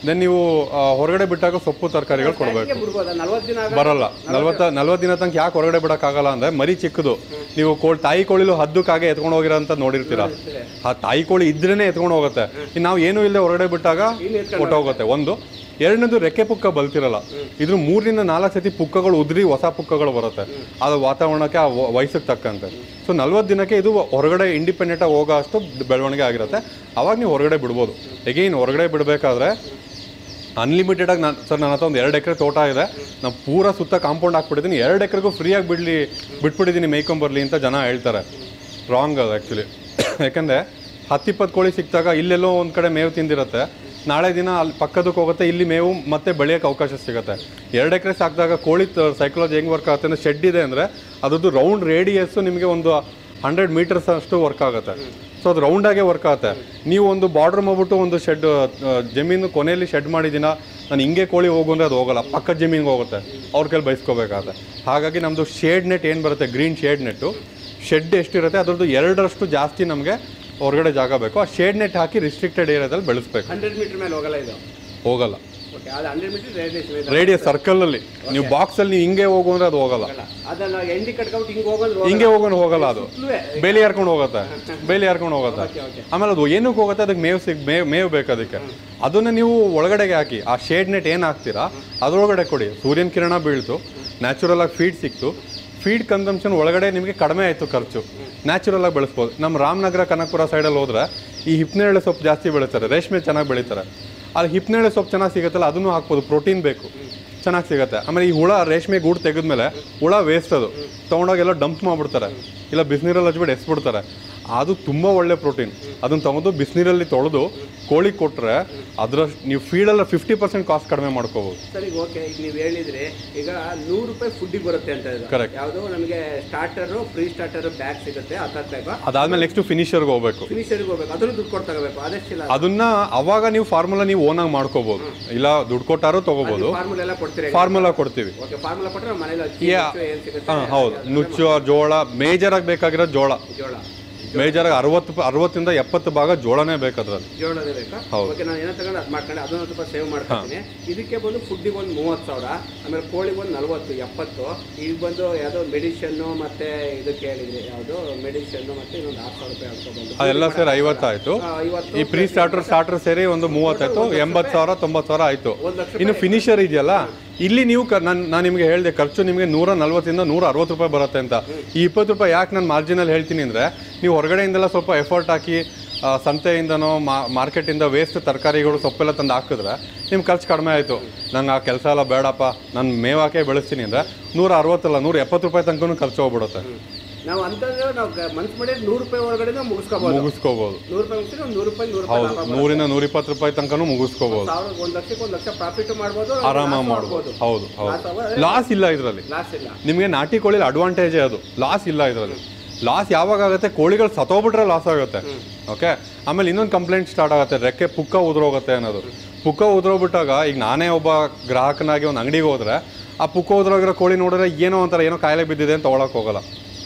ದೆನ್ ನೀವು ಆ, ಹೊರಗಡೆ ಬಿಟ್ಟಾಗ ಸೊಪ್ಪು ತರಕಾರಿಗಳು ಕೊಡಬೇಕು. ಬಿಡ್ಬೋದಾ ನಲ್ವತ್ತು ದಿನ ಆಗ- ಬರಲ್ಲ ನಲ್ವತ್ತ ನಲ್ವತ್ತು ದಿನ ತನಕ ಯಾಕೆ ಹೊರಗಡೆ ಬಿಡೋಕ್ಕಾಗಲ್ಲ ಅಂದರೆ ಮರಿ ಚಿಕ್ಕದು. ನೀವು ಕೋಳಿ ತಾಯಿ ಕೋಳಿಲು ಹದ್ದಕ್ಕಾಗೆ ಎತ್ಕೊಂಡು ಹೋಗಿರೋ ಅಂತ ನೋಡಿರ್ತೀರ. ಆ ತಾಯಿ ಕೋಳಿ ಇದ್ರೇನೆ ಎತ್ಕೊಂಡು ಹೋಗುತ್ತೆ. ಇನ್ನು ನಾವು ಏನೂ ಇಲ್ಲದೆ ಹೊರಗಡೆ ಬಿಟ್ಟಾಗ ಹೊಟ್ಟೋಗುತ್ತೆ. ಒಂದು ಎರಡನೇದು ರೆಕ್ಕೆ ಪುಕ್ಕ ಬಲ್ತಿರಲ್ಲ. ಇದ್ರ ಮೂರರಿಂದ ನಾಲ್ಕು ಸತಿ ಪುಕ್ಕಗಳು ಉದ್ರಿ ಹೊಸ ಪುಕ್ಕಗಳು ಬರುತ್ತೆ. ಅದು ವಾತಾವರಣಕ್ಕೆ ಆ ವ- ವಯಸ್ಸಿಗೆ ತಕ್ಕಂತೆ. ಸೊ ನಲ್ವತ್ತು ದಿನಕ್ಕೆ ಇದು ಹೊರಗಡೆ ಇಂಡಿಪೆಂಡೆಂಟಾಗಿ ಹೋಗೋ ಅಷ್ಟು ಬೆಳವಣಿಗೆ ಆಗಿರುತ್ತೆ. ಅವಾಗ ನೀವು ಹೊರಗಡೆ ಬಿಡ್ಬೋದು. ಎಗೈನ್ ಹೊರಗಡೆ ಬಿಡಬೇಕಾದ್ರೆ ಅನ್ಲಿಮಿಟೆಡಾಗಿ ನಾನು ಸರ್ ನನ್ನ ಹತ್ರ ಒಂದು ಎರಡು ಎಕರೆ ತೋಟ ಇದೆ, ನಾನು ಪೂರ ಸುತ್ತ ಕಾಂಪೌಂಡ್ ಹಾಕ್ಬಿಟ್ಟಿದ್ದೀನಿ, ಎರಡು ಎಕರೆಗೂ ಫ್ರೀಯಾಗಿ ಬಿಡಲಿ ಬಿಟ್ಬಿಟ್ಟಿದ್ದೀನಿ ಮೇಯ್ಕೊಂಬರ್ಲಿ ಅಂತ ಜನ ಹೇಳ್ತಾರೆ. ರಾಂಗ್ ಅದು ಆ್ಯಕ್ಚುಲಿ. ಯಾಕಂದರೆ ಹತ್ತಿಪ್ಪತ್ತು ಕೋಳಿ ಸಿಕ್ಕಿದಾಗ ಇಲ್ಲೆಲ್ಲೋ ಒಂದು ಕಡೆ ಮೇವು ತಿಂದಿರುತ್ತೆ, ನಾಳೆ ದಿನ ಅಲ್ಲಿ ಪಕ್ಕದಕ್ಕೆ ಹೋಗುತ್ತೆ, ಇಲ್ಲಿ ಮೇವು ಮತ್ತೆ ಬೆಳೆಯೋಕ್ಕೆ ಅವಕಾಶ ಸಿಗುತ್ತೆ. ಎರಡು ಎಕರೆ ಸಾಕಿದಾಗ ಕೋಳಿ ಸೈಕಾಲಜಿ ಹೆಂಗೆ ವರ್ಕ್ ಆಗುತ್ತೆ ಅಂದರೆ ಶೆಡ್ ಇದೆ ಅಂದರೆ ಅದ್ರದ್ದು ರೌಂಡ್ ರೇಡಿಯಸ್ಸು ನಿಮಗೆ ಒಂದು ಹಂಡ್ರೆಡ್ ಮೀಟರ್ಸ್ ಅಷ್ಟು ವರ್ಕ್ ಆಗುತ್ತೆ. ಸೊ ಅದು ರೌಂಡಾಗೇ ವರ್ಕ್ ಆಗುತ್ತೆ. ನೀವು ಒಂದು ಬಾರ್ಡ್ರ್ ಮಾಡ್ಬಿಟ್ಟು ಒಂದು ಶೆಡ್ ಜಮೀನು ಕೊನೆಯಲ್ಲಿ ಶೆಡ್ ಮಾಡಿದ್ದೀನ ನಾನು ಹಿಂಗೆ ಕೋಳಿ ಹೋಗು ಅಂದರೆ ಅದು ಹೋಗಲ್ಲ, ಪಕ್ಕದ ಜಮೀನಿಗೆ ಹೋಗುತ್ತೆ, ಅವ್ರ ಕೈಲಿ ಬಯಸ್ಕೋಬೇಕಾಗುತ್ತೆ. ಹಾಗಾಗಿ ನಮ್ಮದು ಶೇಡ್ ನೆಟ್ ಏನು ಬರುತ್ತೆ, ಗ್ರೀನ್ ಶೇಡ್ ನೆಟ್ಟು, ಶೆಡ್ ಎಷ್ಟಿರುತ್ತೆ ಅದ್ರದ್ದು ಎರಡರಷ್ಟು ಜಾಸ್ತಿ ನಮಗೆ ಹೊರಗಡೆ ಜಾಗ ಬೇಕು. ಆ ಶೇಡ್ ನೆಟ್ ಹಾಕಿ ರಿಸ್ಟ್ರಿಕ್ಟೆಡ್ ಏರಿಯಾದಲ್ಲಿ ಬೆಳೆಸ್ಬೇಕು. ಹಂಡ್ರೆಡ್ ಮೀಟರ್ ಮೇಲೆ ಹೋಗಲ್ಲ ಇದು? ಹೋಗಲ್ಲ. ಓಕೆ, ಅದು ಹಂಡ್ರೆಡ್ ಮೀಟರ್ ರೇಡಿಯಸ್ ರೇಡಿಯಸ್ ಸರ್ಕಲಲ್ಲಿ ನೀವು ಬಾಕ್ಸಲ್ಲಿ ನೀವು ಹಿಂಗೆ ಹೋಗು ಅಂದರೆ ಅದು ಹೋಗಲ್ಲ. ಅದನ್ನ ಎಂಡಿ ಕಟ್ಕೊಂಡು ಹಿಂಗೆ ಹೋಗೋದು ಹಿಂಗೆ ಹೋಗೋನು ಹೋಗಲ್ಲ, ಅದು ಬೇಲಿ ಹರ್ಕೊಂಡು ಹೋಗುತ್ತೆ, ಬೇಲಿ ಹರ್ಕೊಂಡು ಹೋಗುತ್ತೆ. ಆಮೇಲೆ ಅದು ಏನಕ್ಕೆ ಹೋಗುತ್ತೆ, ಅದಕ್ಕೆ ಮೇವು ಸಿಗ್ ಮೇವು ಮೇವು ಬೇಕು ಅದಕ್ಕೆ. ಅದನ್ನು ನೀವು ಒಳಗಡೆಗೆ ಹಾಕಿ ಆ ಶೇಡ್ ನೆಟ್ ಏನು ಹಾಕ್ತೀರಾ ಅದರೊಳಗಡೆ ಕೊಡಿ. ಸೂರ್ಯನ ಕಿರಣ ಬೀಳ್ತು, ನ್ಯಾಚುರಲ್ ಆಗಿ ಫೀಡ್ ಸಿಕ್ತು, ಫೀಡ್ ಕನ್ಸಂಪ್ಷನ್ ಒಳಗಡೆ ನಿಮಗೆ ಕಡಿಮೆ ಆಯಿತು ಖರ್ಚು, ನ್ಯಾಚುರಲ್ ಆಗಿ ಬೆಳೆಸ್ಬೋದು. ನಮ್ಮ ರಾಮನಗರ ಕನಕಪುರ ಸೈಡಲ್ಲಿ ಹೋದ್ರೆ ಈ ಹಿಪ್ನೇರಳೆ ಸೊಪ್ಪು ಜಾಸ್ತಿ ಬೆಳೀತಾರೆ, ರೇಷ್ಮೆ ಚೆನ್ನಾಗಿ ಬೆಳೀತಾರೆ. ಅಲ್ಲಿ ಹಿಪ್ನೇರಳೆ ಸೊಪ್ಪು ಚೆನ್ನಾಗಿ ಸಿಗುತ್ತಲ್ಲ ಅದನ್ನು ಹಾಕ್ಬೋದು, ಪ್ರೋಟೀನ್ ಬೇಕು, ಚೆನ್ನಾಗಿ ಸಿಗುತ್ತೆ. ಆಮೇಲೆ ಈ ಹುಳ ರೇಷ್ಮೆ ಗೂಡು ತೆಗೆದ್ಮೇಲೆ ಹುಳ ವೇಸ್ಟ್ ಅದು ತೊಗೊಂಡೋಗೆಲ್ಲ ಡಂಪ್ ಮಾಡಿಬಿಡ್ತಾರೆ, ಇಲ್ಲ ಬಿಸಿನೀರಲ್ಲಿ ಹಚ್ಬಿಟ್ಟು ಎಸ್ಬಿಡ್ತಾರೆ. ಅದು ತುಂಬ ಒಳ್ಳೆ ಪ್ರೋಟೀನ್. ಅದನ್ನು ತೊಗೊಂಡು ಬಿಸಿನೀರಲ್ಲಿ ತೊಳೆದು ಕೋಳಿ ಕೊಟ್ಟರೆ ಅದರಷ್ಟು ನೀವು ಫೀಡೆಲ್ಲ ಫಿಫ್ಟಿ ಪರ್ಸೆಂಟ್ ಕಾಸ್ಟ್ ಕಡಿಮೆ ಮಾಡ್ಕೋಬೋದು. ಸರ್ ಈಗ ಓಕೆ, ಈಗ ನೀವು ಹೇಳಿದ್ರಿ ಈಗ ನೂರು ರೂಪಾಯಿ ಫುಡ್ಡಿಗೆ ಬರುತ್ತೆ ಅಂತ ಇದೆ. ಕರೆಕ್ಟ್. ಯಾವುದು ನಮಗೆ ಸ್ಟಾರ್ಟರು ಪ್ರೀ ಸ್ಟಾರ್ಟರು ಬ್ಯಾಗ್ ಸಿಗುತ್ತೆ, ಹತ್ತಾಗಬೇಕು. ಅದಾದ್ಮೇಲೆ ನೆಕ್ಸ್ಟ್ ಫಿನಿಷರ್ಗೆ ಹೋಗ್ಬೇಕು, ಫಿನಿಷರ್ಗೆ ಹೋಗ್ಬೇಕು, ಅದನ್ನು ದುಡ್ಡು ಕೊಟ್ಟು ತಗೋಬೇಕು. ಅದೆಷ್ಟಿಲ್ಲ ಅದನ್ನ ಅವಾಗ ನೀವು ಫಾರ್ಮುಲಾ ನೀವು ಓನಾಗಿ ಮಾಡ್ಕೋಬಹುದು, ಇಲ್ಲ ದುಡ್ಡು ಕೊಟ್ಟಾರು ತಗೋಬಹುದು. ಫಾರ್ಮುಲಾ ಎಲ್ಲ ಕೊಡ್ತೀರಿ? ಫಾರ್ಮುಲಾ ಕೊಡ್ತೀವಿ. ಓಕೆ, ಫಾರ್ಮುಲಾ ಕೊಟ್ಟರೆ ಮನೇಲಿ ಏನು ಸಿಗುತ್ತೆ? ಹಾಂ ಹೌದು, ನುಚ್ಚು ಜೋಳ ಮೇಜರ್ ಆಗಿ ಬೇಕಾಗಿರೋ ಜೋಳ ಜೋಳ ಮೇಜರ್ ಆಗಿ ಅರವತ್ತು ಅರವತ್ತಿಂದ ಎಪ್ಪತ್ತು ಭಾಗ ಜೋಳನೇ ಬೇಕಾದ್ರಲ್ಲಿ. ಜೋಳದೇ ಬೇಕಾ? ಓಕೆ, ನಾನು ಏನೋ ತಗೊಂಡು ಅದು ಮಾಡ್ಕೊಂಡು ಅದನ್ನು ಸ್ವಲ್ಪ ಸೇವ್ ಮಾಡ್ಕೊತೀನಿ. ಇದಕ್ಕೆ ಬಂದು ಫುಡ್ಡಿಗೆ ಒಂದು ಮೂವತ್ತು ಸಾವಿರ, ಆಮೇಲೆ ಕೋಳಿಗೆ ಒಂದು ನಲ್ವತ್ತು ಎಪ್ಪತ್ತು, ಈಗ ಬಂದು ಯಾವುದೋ ಮೆಡಿಷನ್ನು ಮತ್ತೆ ಇದಕ್ಕೆ ಹೇಳಿದ್ರಿ ಯಾವುದು ಮೆಡಿಷನ್ನು ಮತ್ತೆ ಇನ್ನೊಂದು ಆರು ಸಾವಿರ ರೂಪಾಯಿ ಹಾಕ್ಕೊಂಡು ಅದೆಲ್ಲ ಸೇರಿ ಐವತ್ತಾಯ್ತು. ಈ ಪ್ರೀ ಸ್ಟಾರ್ಟರ್ ಸ್ಟಾರ್ಟರ್ ಸೇರಿ ಒಂದು ಮೂವತ್ತಾಯ್ತು, ಎಂಬತ್ತು ಸಾವಿರ ತೊಂಬತ್ತು ಸಾವಿರ ಆಯ್ತು. ಇನ್ನು ಫಿನಿಷರ್ ಇದೆಯಲ್ಲ, ಇಲ್ಲಿ ನೀವು ನಾನು ನಾನು ನಿಮಗೆ ಹೇಳಿದೆ ಖರ್ಚು ನಿಮಗೆ ನೂರ ನಲ್ವತ್ತಿಂದ ನೂರ ಅರವತ್ತು ರೂಪಾಯಿ ಬರುತ್ತೆ ಅಂತ. ಈ ಇಪ್ಪತ್ತು ರೂಪಾಯಿ ಯಾಕೆ ನಾನು ಮಾರ್ಜಿನಲ್ಲಿ ಹೇಳ್ತೀನಿ ಅಂದರೆ, ನೀವು ಹೊರಗಡೆಯಿಂದೆಲ್ಲ ಸ್ವಲ್ಪ ಎಫರ್ಟ್ ಹಾಕಿ ಸಂತೆಯಿಂದನೋ ಮಾರ್ಕೆಟಿಂದ ವೇಸ್ಟ್ ತರಕಾರಿಗಳು ಸೊಪ್ಪೆಲ್ಲ ತಂದು ಹಾಕಿದ್ರೆ ನಿಮ್ಮ ಖರ್ಚು ಕಡಿಮೆ ಆಯಿತು. ನಂಗೆ ಆ ಕೆಲಸ ಎಲ್ಲ ಬೇಡಪ್ಪ, ನಾನು ಮೇವಾಕೆ ಬೆಳೆಸ್ತೀನಿ ಅಂದರೆ ನೂರ ಅರವತ್ತಲ್ಲ ನೂರ ಎಪ್ಪತ್ತು ರೂಪಾಯಿ ತನಕ ಖರ್ಚು ಹೋಗ್ಬಿಡುತ್ತೆ. ನಾವು ಅಂತಂದ್ರೆ ನಾವು ಮನ್ಸು ಮಾಡಿ ನೂರು ರೂಪಾಯಿ ಒಳಗಡೆ ಮುಗಿಸ್ಕೋಬಹುದು ಮುಗಿಸ್ಕೋಬಹುದು ನೂರು ರೂಪಾಯಿ ಮುಗಿಸಿ ಒಂದು ನೂರು ರೂಪಾಯಿ ನೂರು ಹೌದು, ನೂರಿಂದ ನೂರ ಇಪ್ಪತ್ತು ರೂಪಾಯಿ ತನಕನೂ ಮುಗಿಸ್ಕೋಬಹುದು. ಒಂದು ಲಕ್ಷಕ್ಕೆ ಒಂದು ಲಕ್ಷ ಪ್ರಾಫಿಟ್ ಮಾಡ್ಬೋದು, ಆರಾಮಾಗಿ ಮಾಡ್ಬೋದು. ಹೌದು ಹೌದು, ಲಾಸ್ ಇಲ್ಲ ಇದರಲ್ಲಿ. ಲಾಸ್ ಇಲ್ಲ. ನಿಮಗೆ ನಾಟಿ ಕೋಳಿಲಿ ಅಡ್ವಾಂಟೇಜೇ ಅದು, ಲಾಸ್ ಇಲ್ಲ ಇದರಲ್ಲಿ. ಲಾಸ್ ಯಾವಾಗ ಆಗುತ್ತೆ, ಕೋಳಿಗಳು ಸತ್ತೋಗ್ಬಿಟ್ರೆ ಲಾಸ್ ಆಗುತ್ತೆ. ಓಕೆ, ಆಮೇಲೆ ಇನ್ನೊಂದು ಕಂಪ್ಲೇಂಟ್ ಸ್ಟಾರ್ಟ್ ಆಗುತ್ತೆ, ರೆಕ್ಕೆ ಪುಕ್ಕ ಉದುರೋಗುತ್ತೆ ಅನ್ನೋದು. ಪುಕ್ಕ ಉದುರೋಗ್ಬಿಟ್ಟಾಗ ಈಗ ನಾನೇ ಒಬ್ಬ ಗ್ರಾಹಕನಾಗಿ ಒಂದು ಅಂಗಡಿಗೆ ಹೋದ್ರೆ ಆ ಪುಕ್ಕ ಉದುರೋಗಿರೋ ಕೋಳಿ ನೋಡಿದ್ರೆ ಏನೋ ಒಂಥರ ಏನೋ ಕಾಯಿಲೆ ಬಿದ್ದಿದೆ ಅಂತ ತೊಗೊಳಕ್ಕೆ ಹೋಗಲ್ಲ,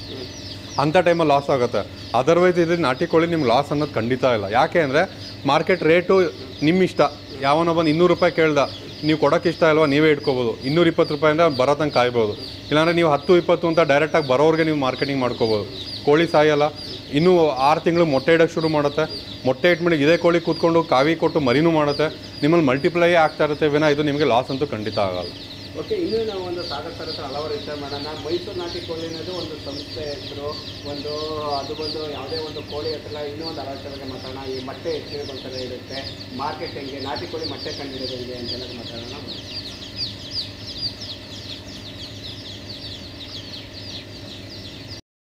ಅಂಥ ಟೈಮಲ್ಲಿ ಲಾಸ್ ಆಗುತ್ತೆ. ಅದರ್ವೈಸ್ ಇದ್ರೆ ನಾಟಿ ಕೋಳಿ ನಿಮ್ಗೆ ಲಾಸ್ ಅನ್ನೋದು ಖಂಡಿತ ಇಲ್ಲ. ಯಾಕೆ ಅಂದರೆ ಮಾರ್ಕೆಟ್ ರೇಟು ನಿಮ್ಮ ಇಷ್ಟ. ಯಾವನೋ ಬಂದು ಇನ್ನೂರು ರೂಪಾಯಿ ಕೇಳ್ದ, ನೀವು ಕೊಡೋಕ್ಕೆ ಇಷ್ಟ ಇಲ್ವಾ ನೀವೇ ಇಟ್ಕೋಬೋದು, ಇನ್ನೂರ ಇಪ್ಪತ್ತು ರೂಪಾಯಿಂದ ಬರೋ ತನಕ ಕಾಯ್ಬೋದು. ಇಲ್ಲಾಂದರೆ ನೀವು ಹತ್ತು ಇಪ್ಪತ್ತು ಅಂತ ಡೈರೆಕ್ಟಾಗಿ ಬರೋರಿಗೆ ನೀವು ಮಾರ್ಕೆಟಿಂಗ್ ಮಾಡ್ಕೋಬೋದು. ಕೋಳಿ ಸಾಯಲ್ಲ, ಇನ್ನೂ ಆರು ತಿಂಗಳು ಮೊಟ್ಟೆ ಇಡೋಕ್ಕೆ ಶುರು ಮಾಡುತ್ತೆ. ಮೊಟ್ಟೆ ಇಟ್ಬಿಟ್ಟು ಇದೇ ಕೋಳಿ ಕೂತ್ಕೊಂಡು ಕಾವಿ ಕೊಟ್ಟು ಮರಿನೂ ಮಾಡುತ್ತೆ. ನಿಮ್ಮಲ್ಲಿ ಮಲ್ಟಿಪ್ಲೈ ಆಗ್ತಾ ಇರುತ್ತೆ ವಿನ ಇದು ನಿಮಗೆ ಲಾಸ್ ಅಂತೂ ಖಂಡಿತ ಆಗಲ್ಲ. ಓಕೆ, ಇನ್ನೂ ನಾವು ಒಂದು ಸಾಗರ್ ಸರ್ ಹತ್ರ ಹಲವಾರು ವಿಚಾರ ಮಾಡೋಣ. ಮೈಸೂರು ನಾಟಿ ಕೋಳಿ ಅನ್ನೋದು ಒಂದು ಸಂಸ್ಥೆ ಹೆಸರು, ಒಂದು ಅದು ಬಂದು ಯಾವುದೇ ಒಂದು ಕೋಳಿ ಹತ್ರ ಇನ್ನೂ ಒಂದು ಹಲವಾರು ಮಾತಾಡೋಣ. ಈ ಮೊಟ್ಟೆ ಎಷ್ಟು ಬಂತರ ಇರುತ್ತೆ, ಮಾರ್ಕೆಟ್ ಹೆಂಗೆ, ನಾಟಿ ಕೋಳಿ ಮೊಟ್ಟೆ ಕಂಡಿರೋದು ಹೆಂಗೆ ಅಂತೆಲ್ಲ ಮಾತಾಡೋಣ.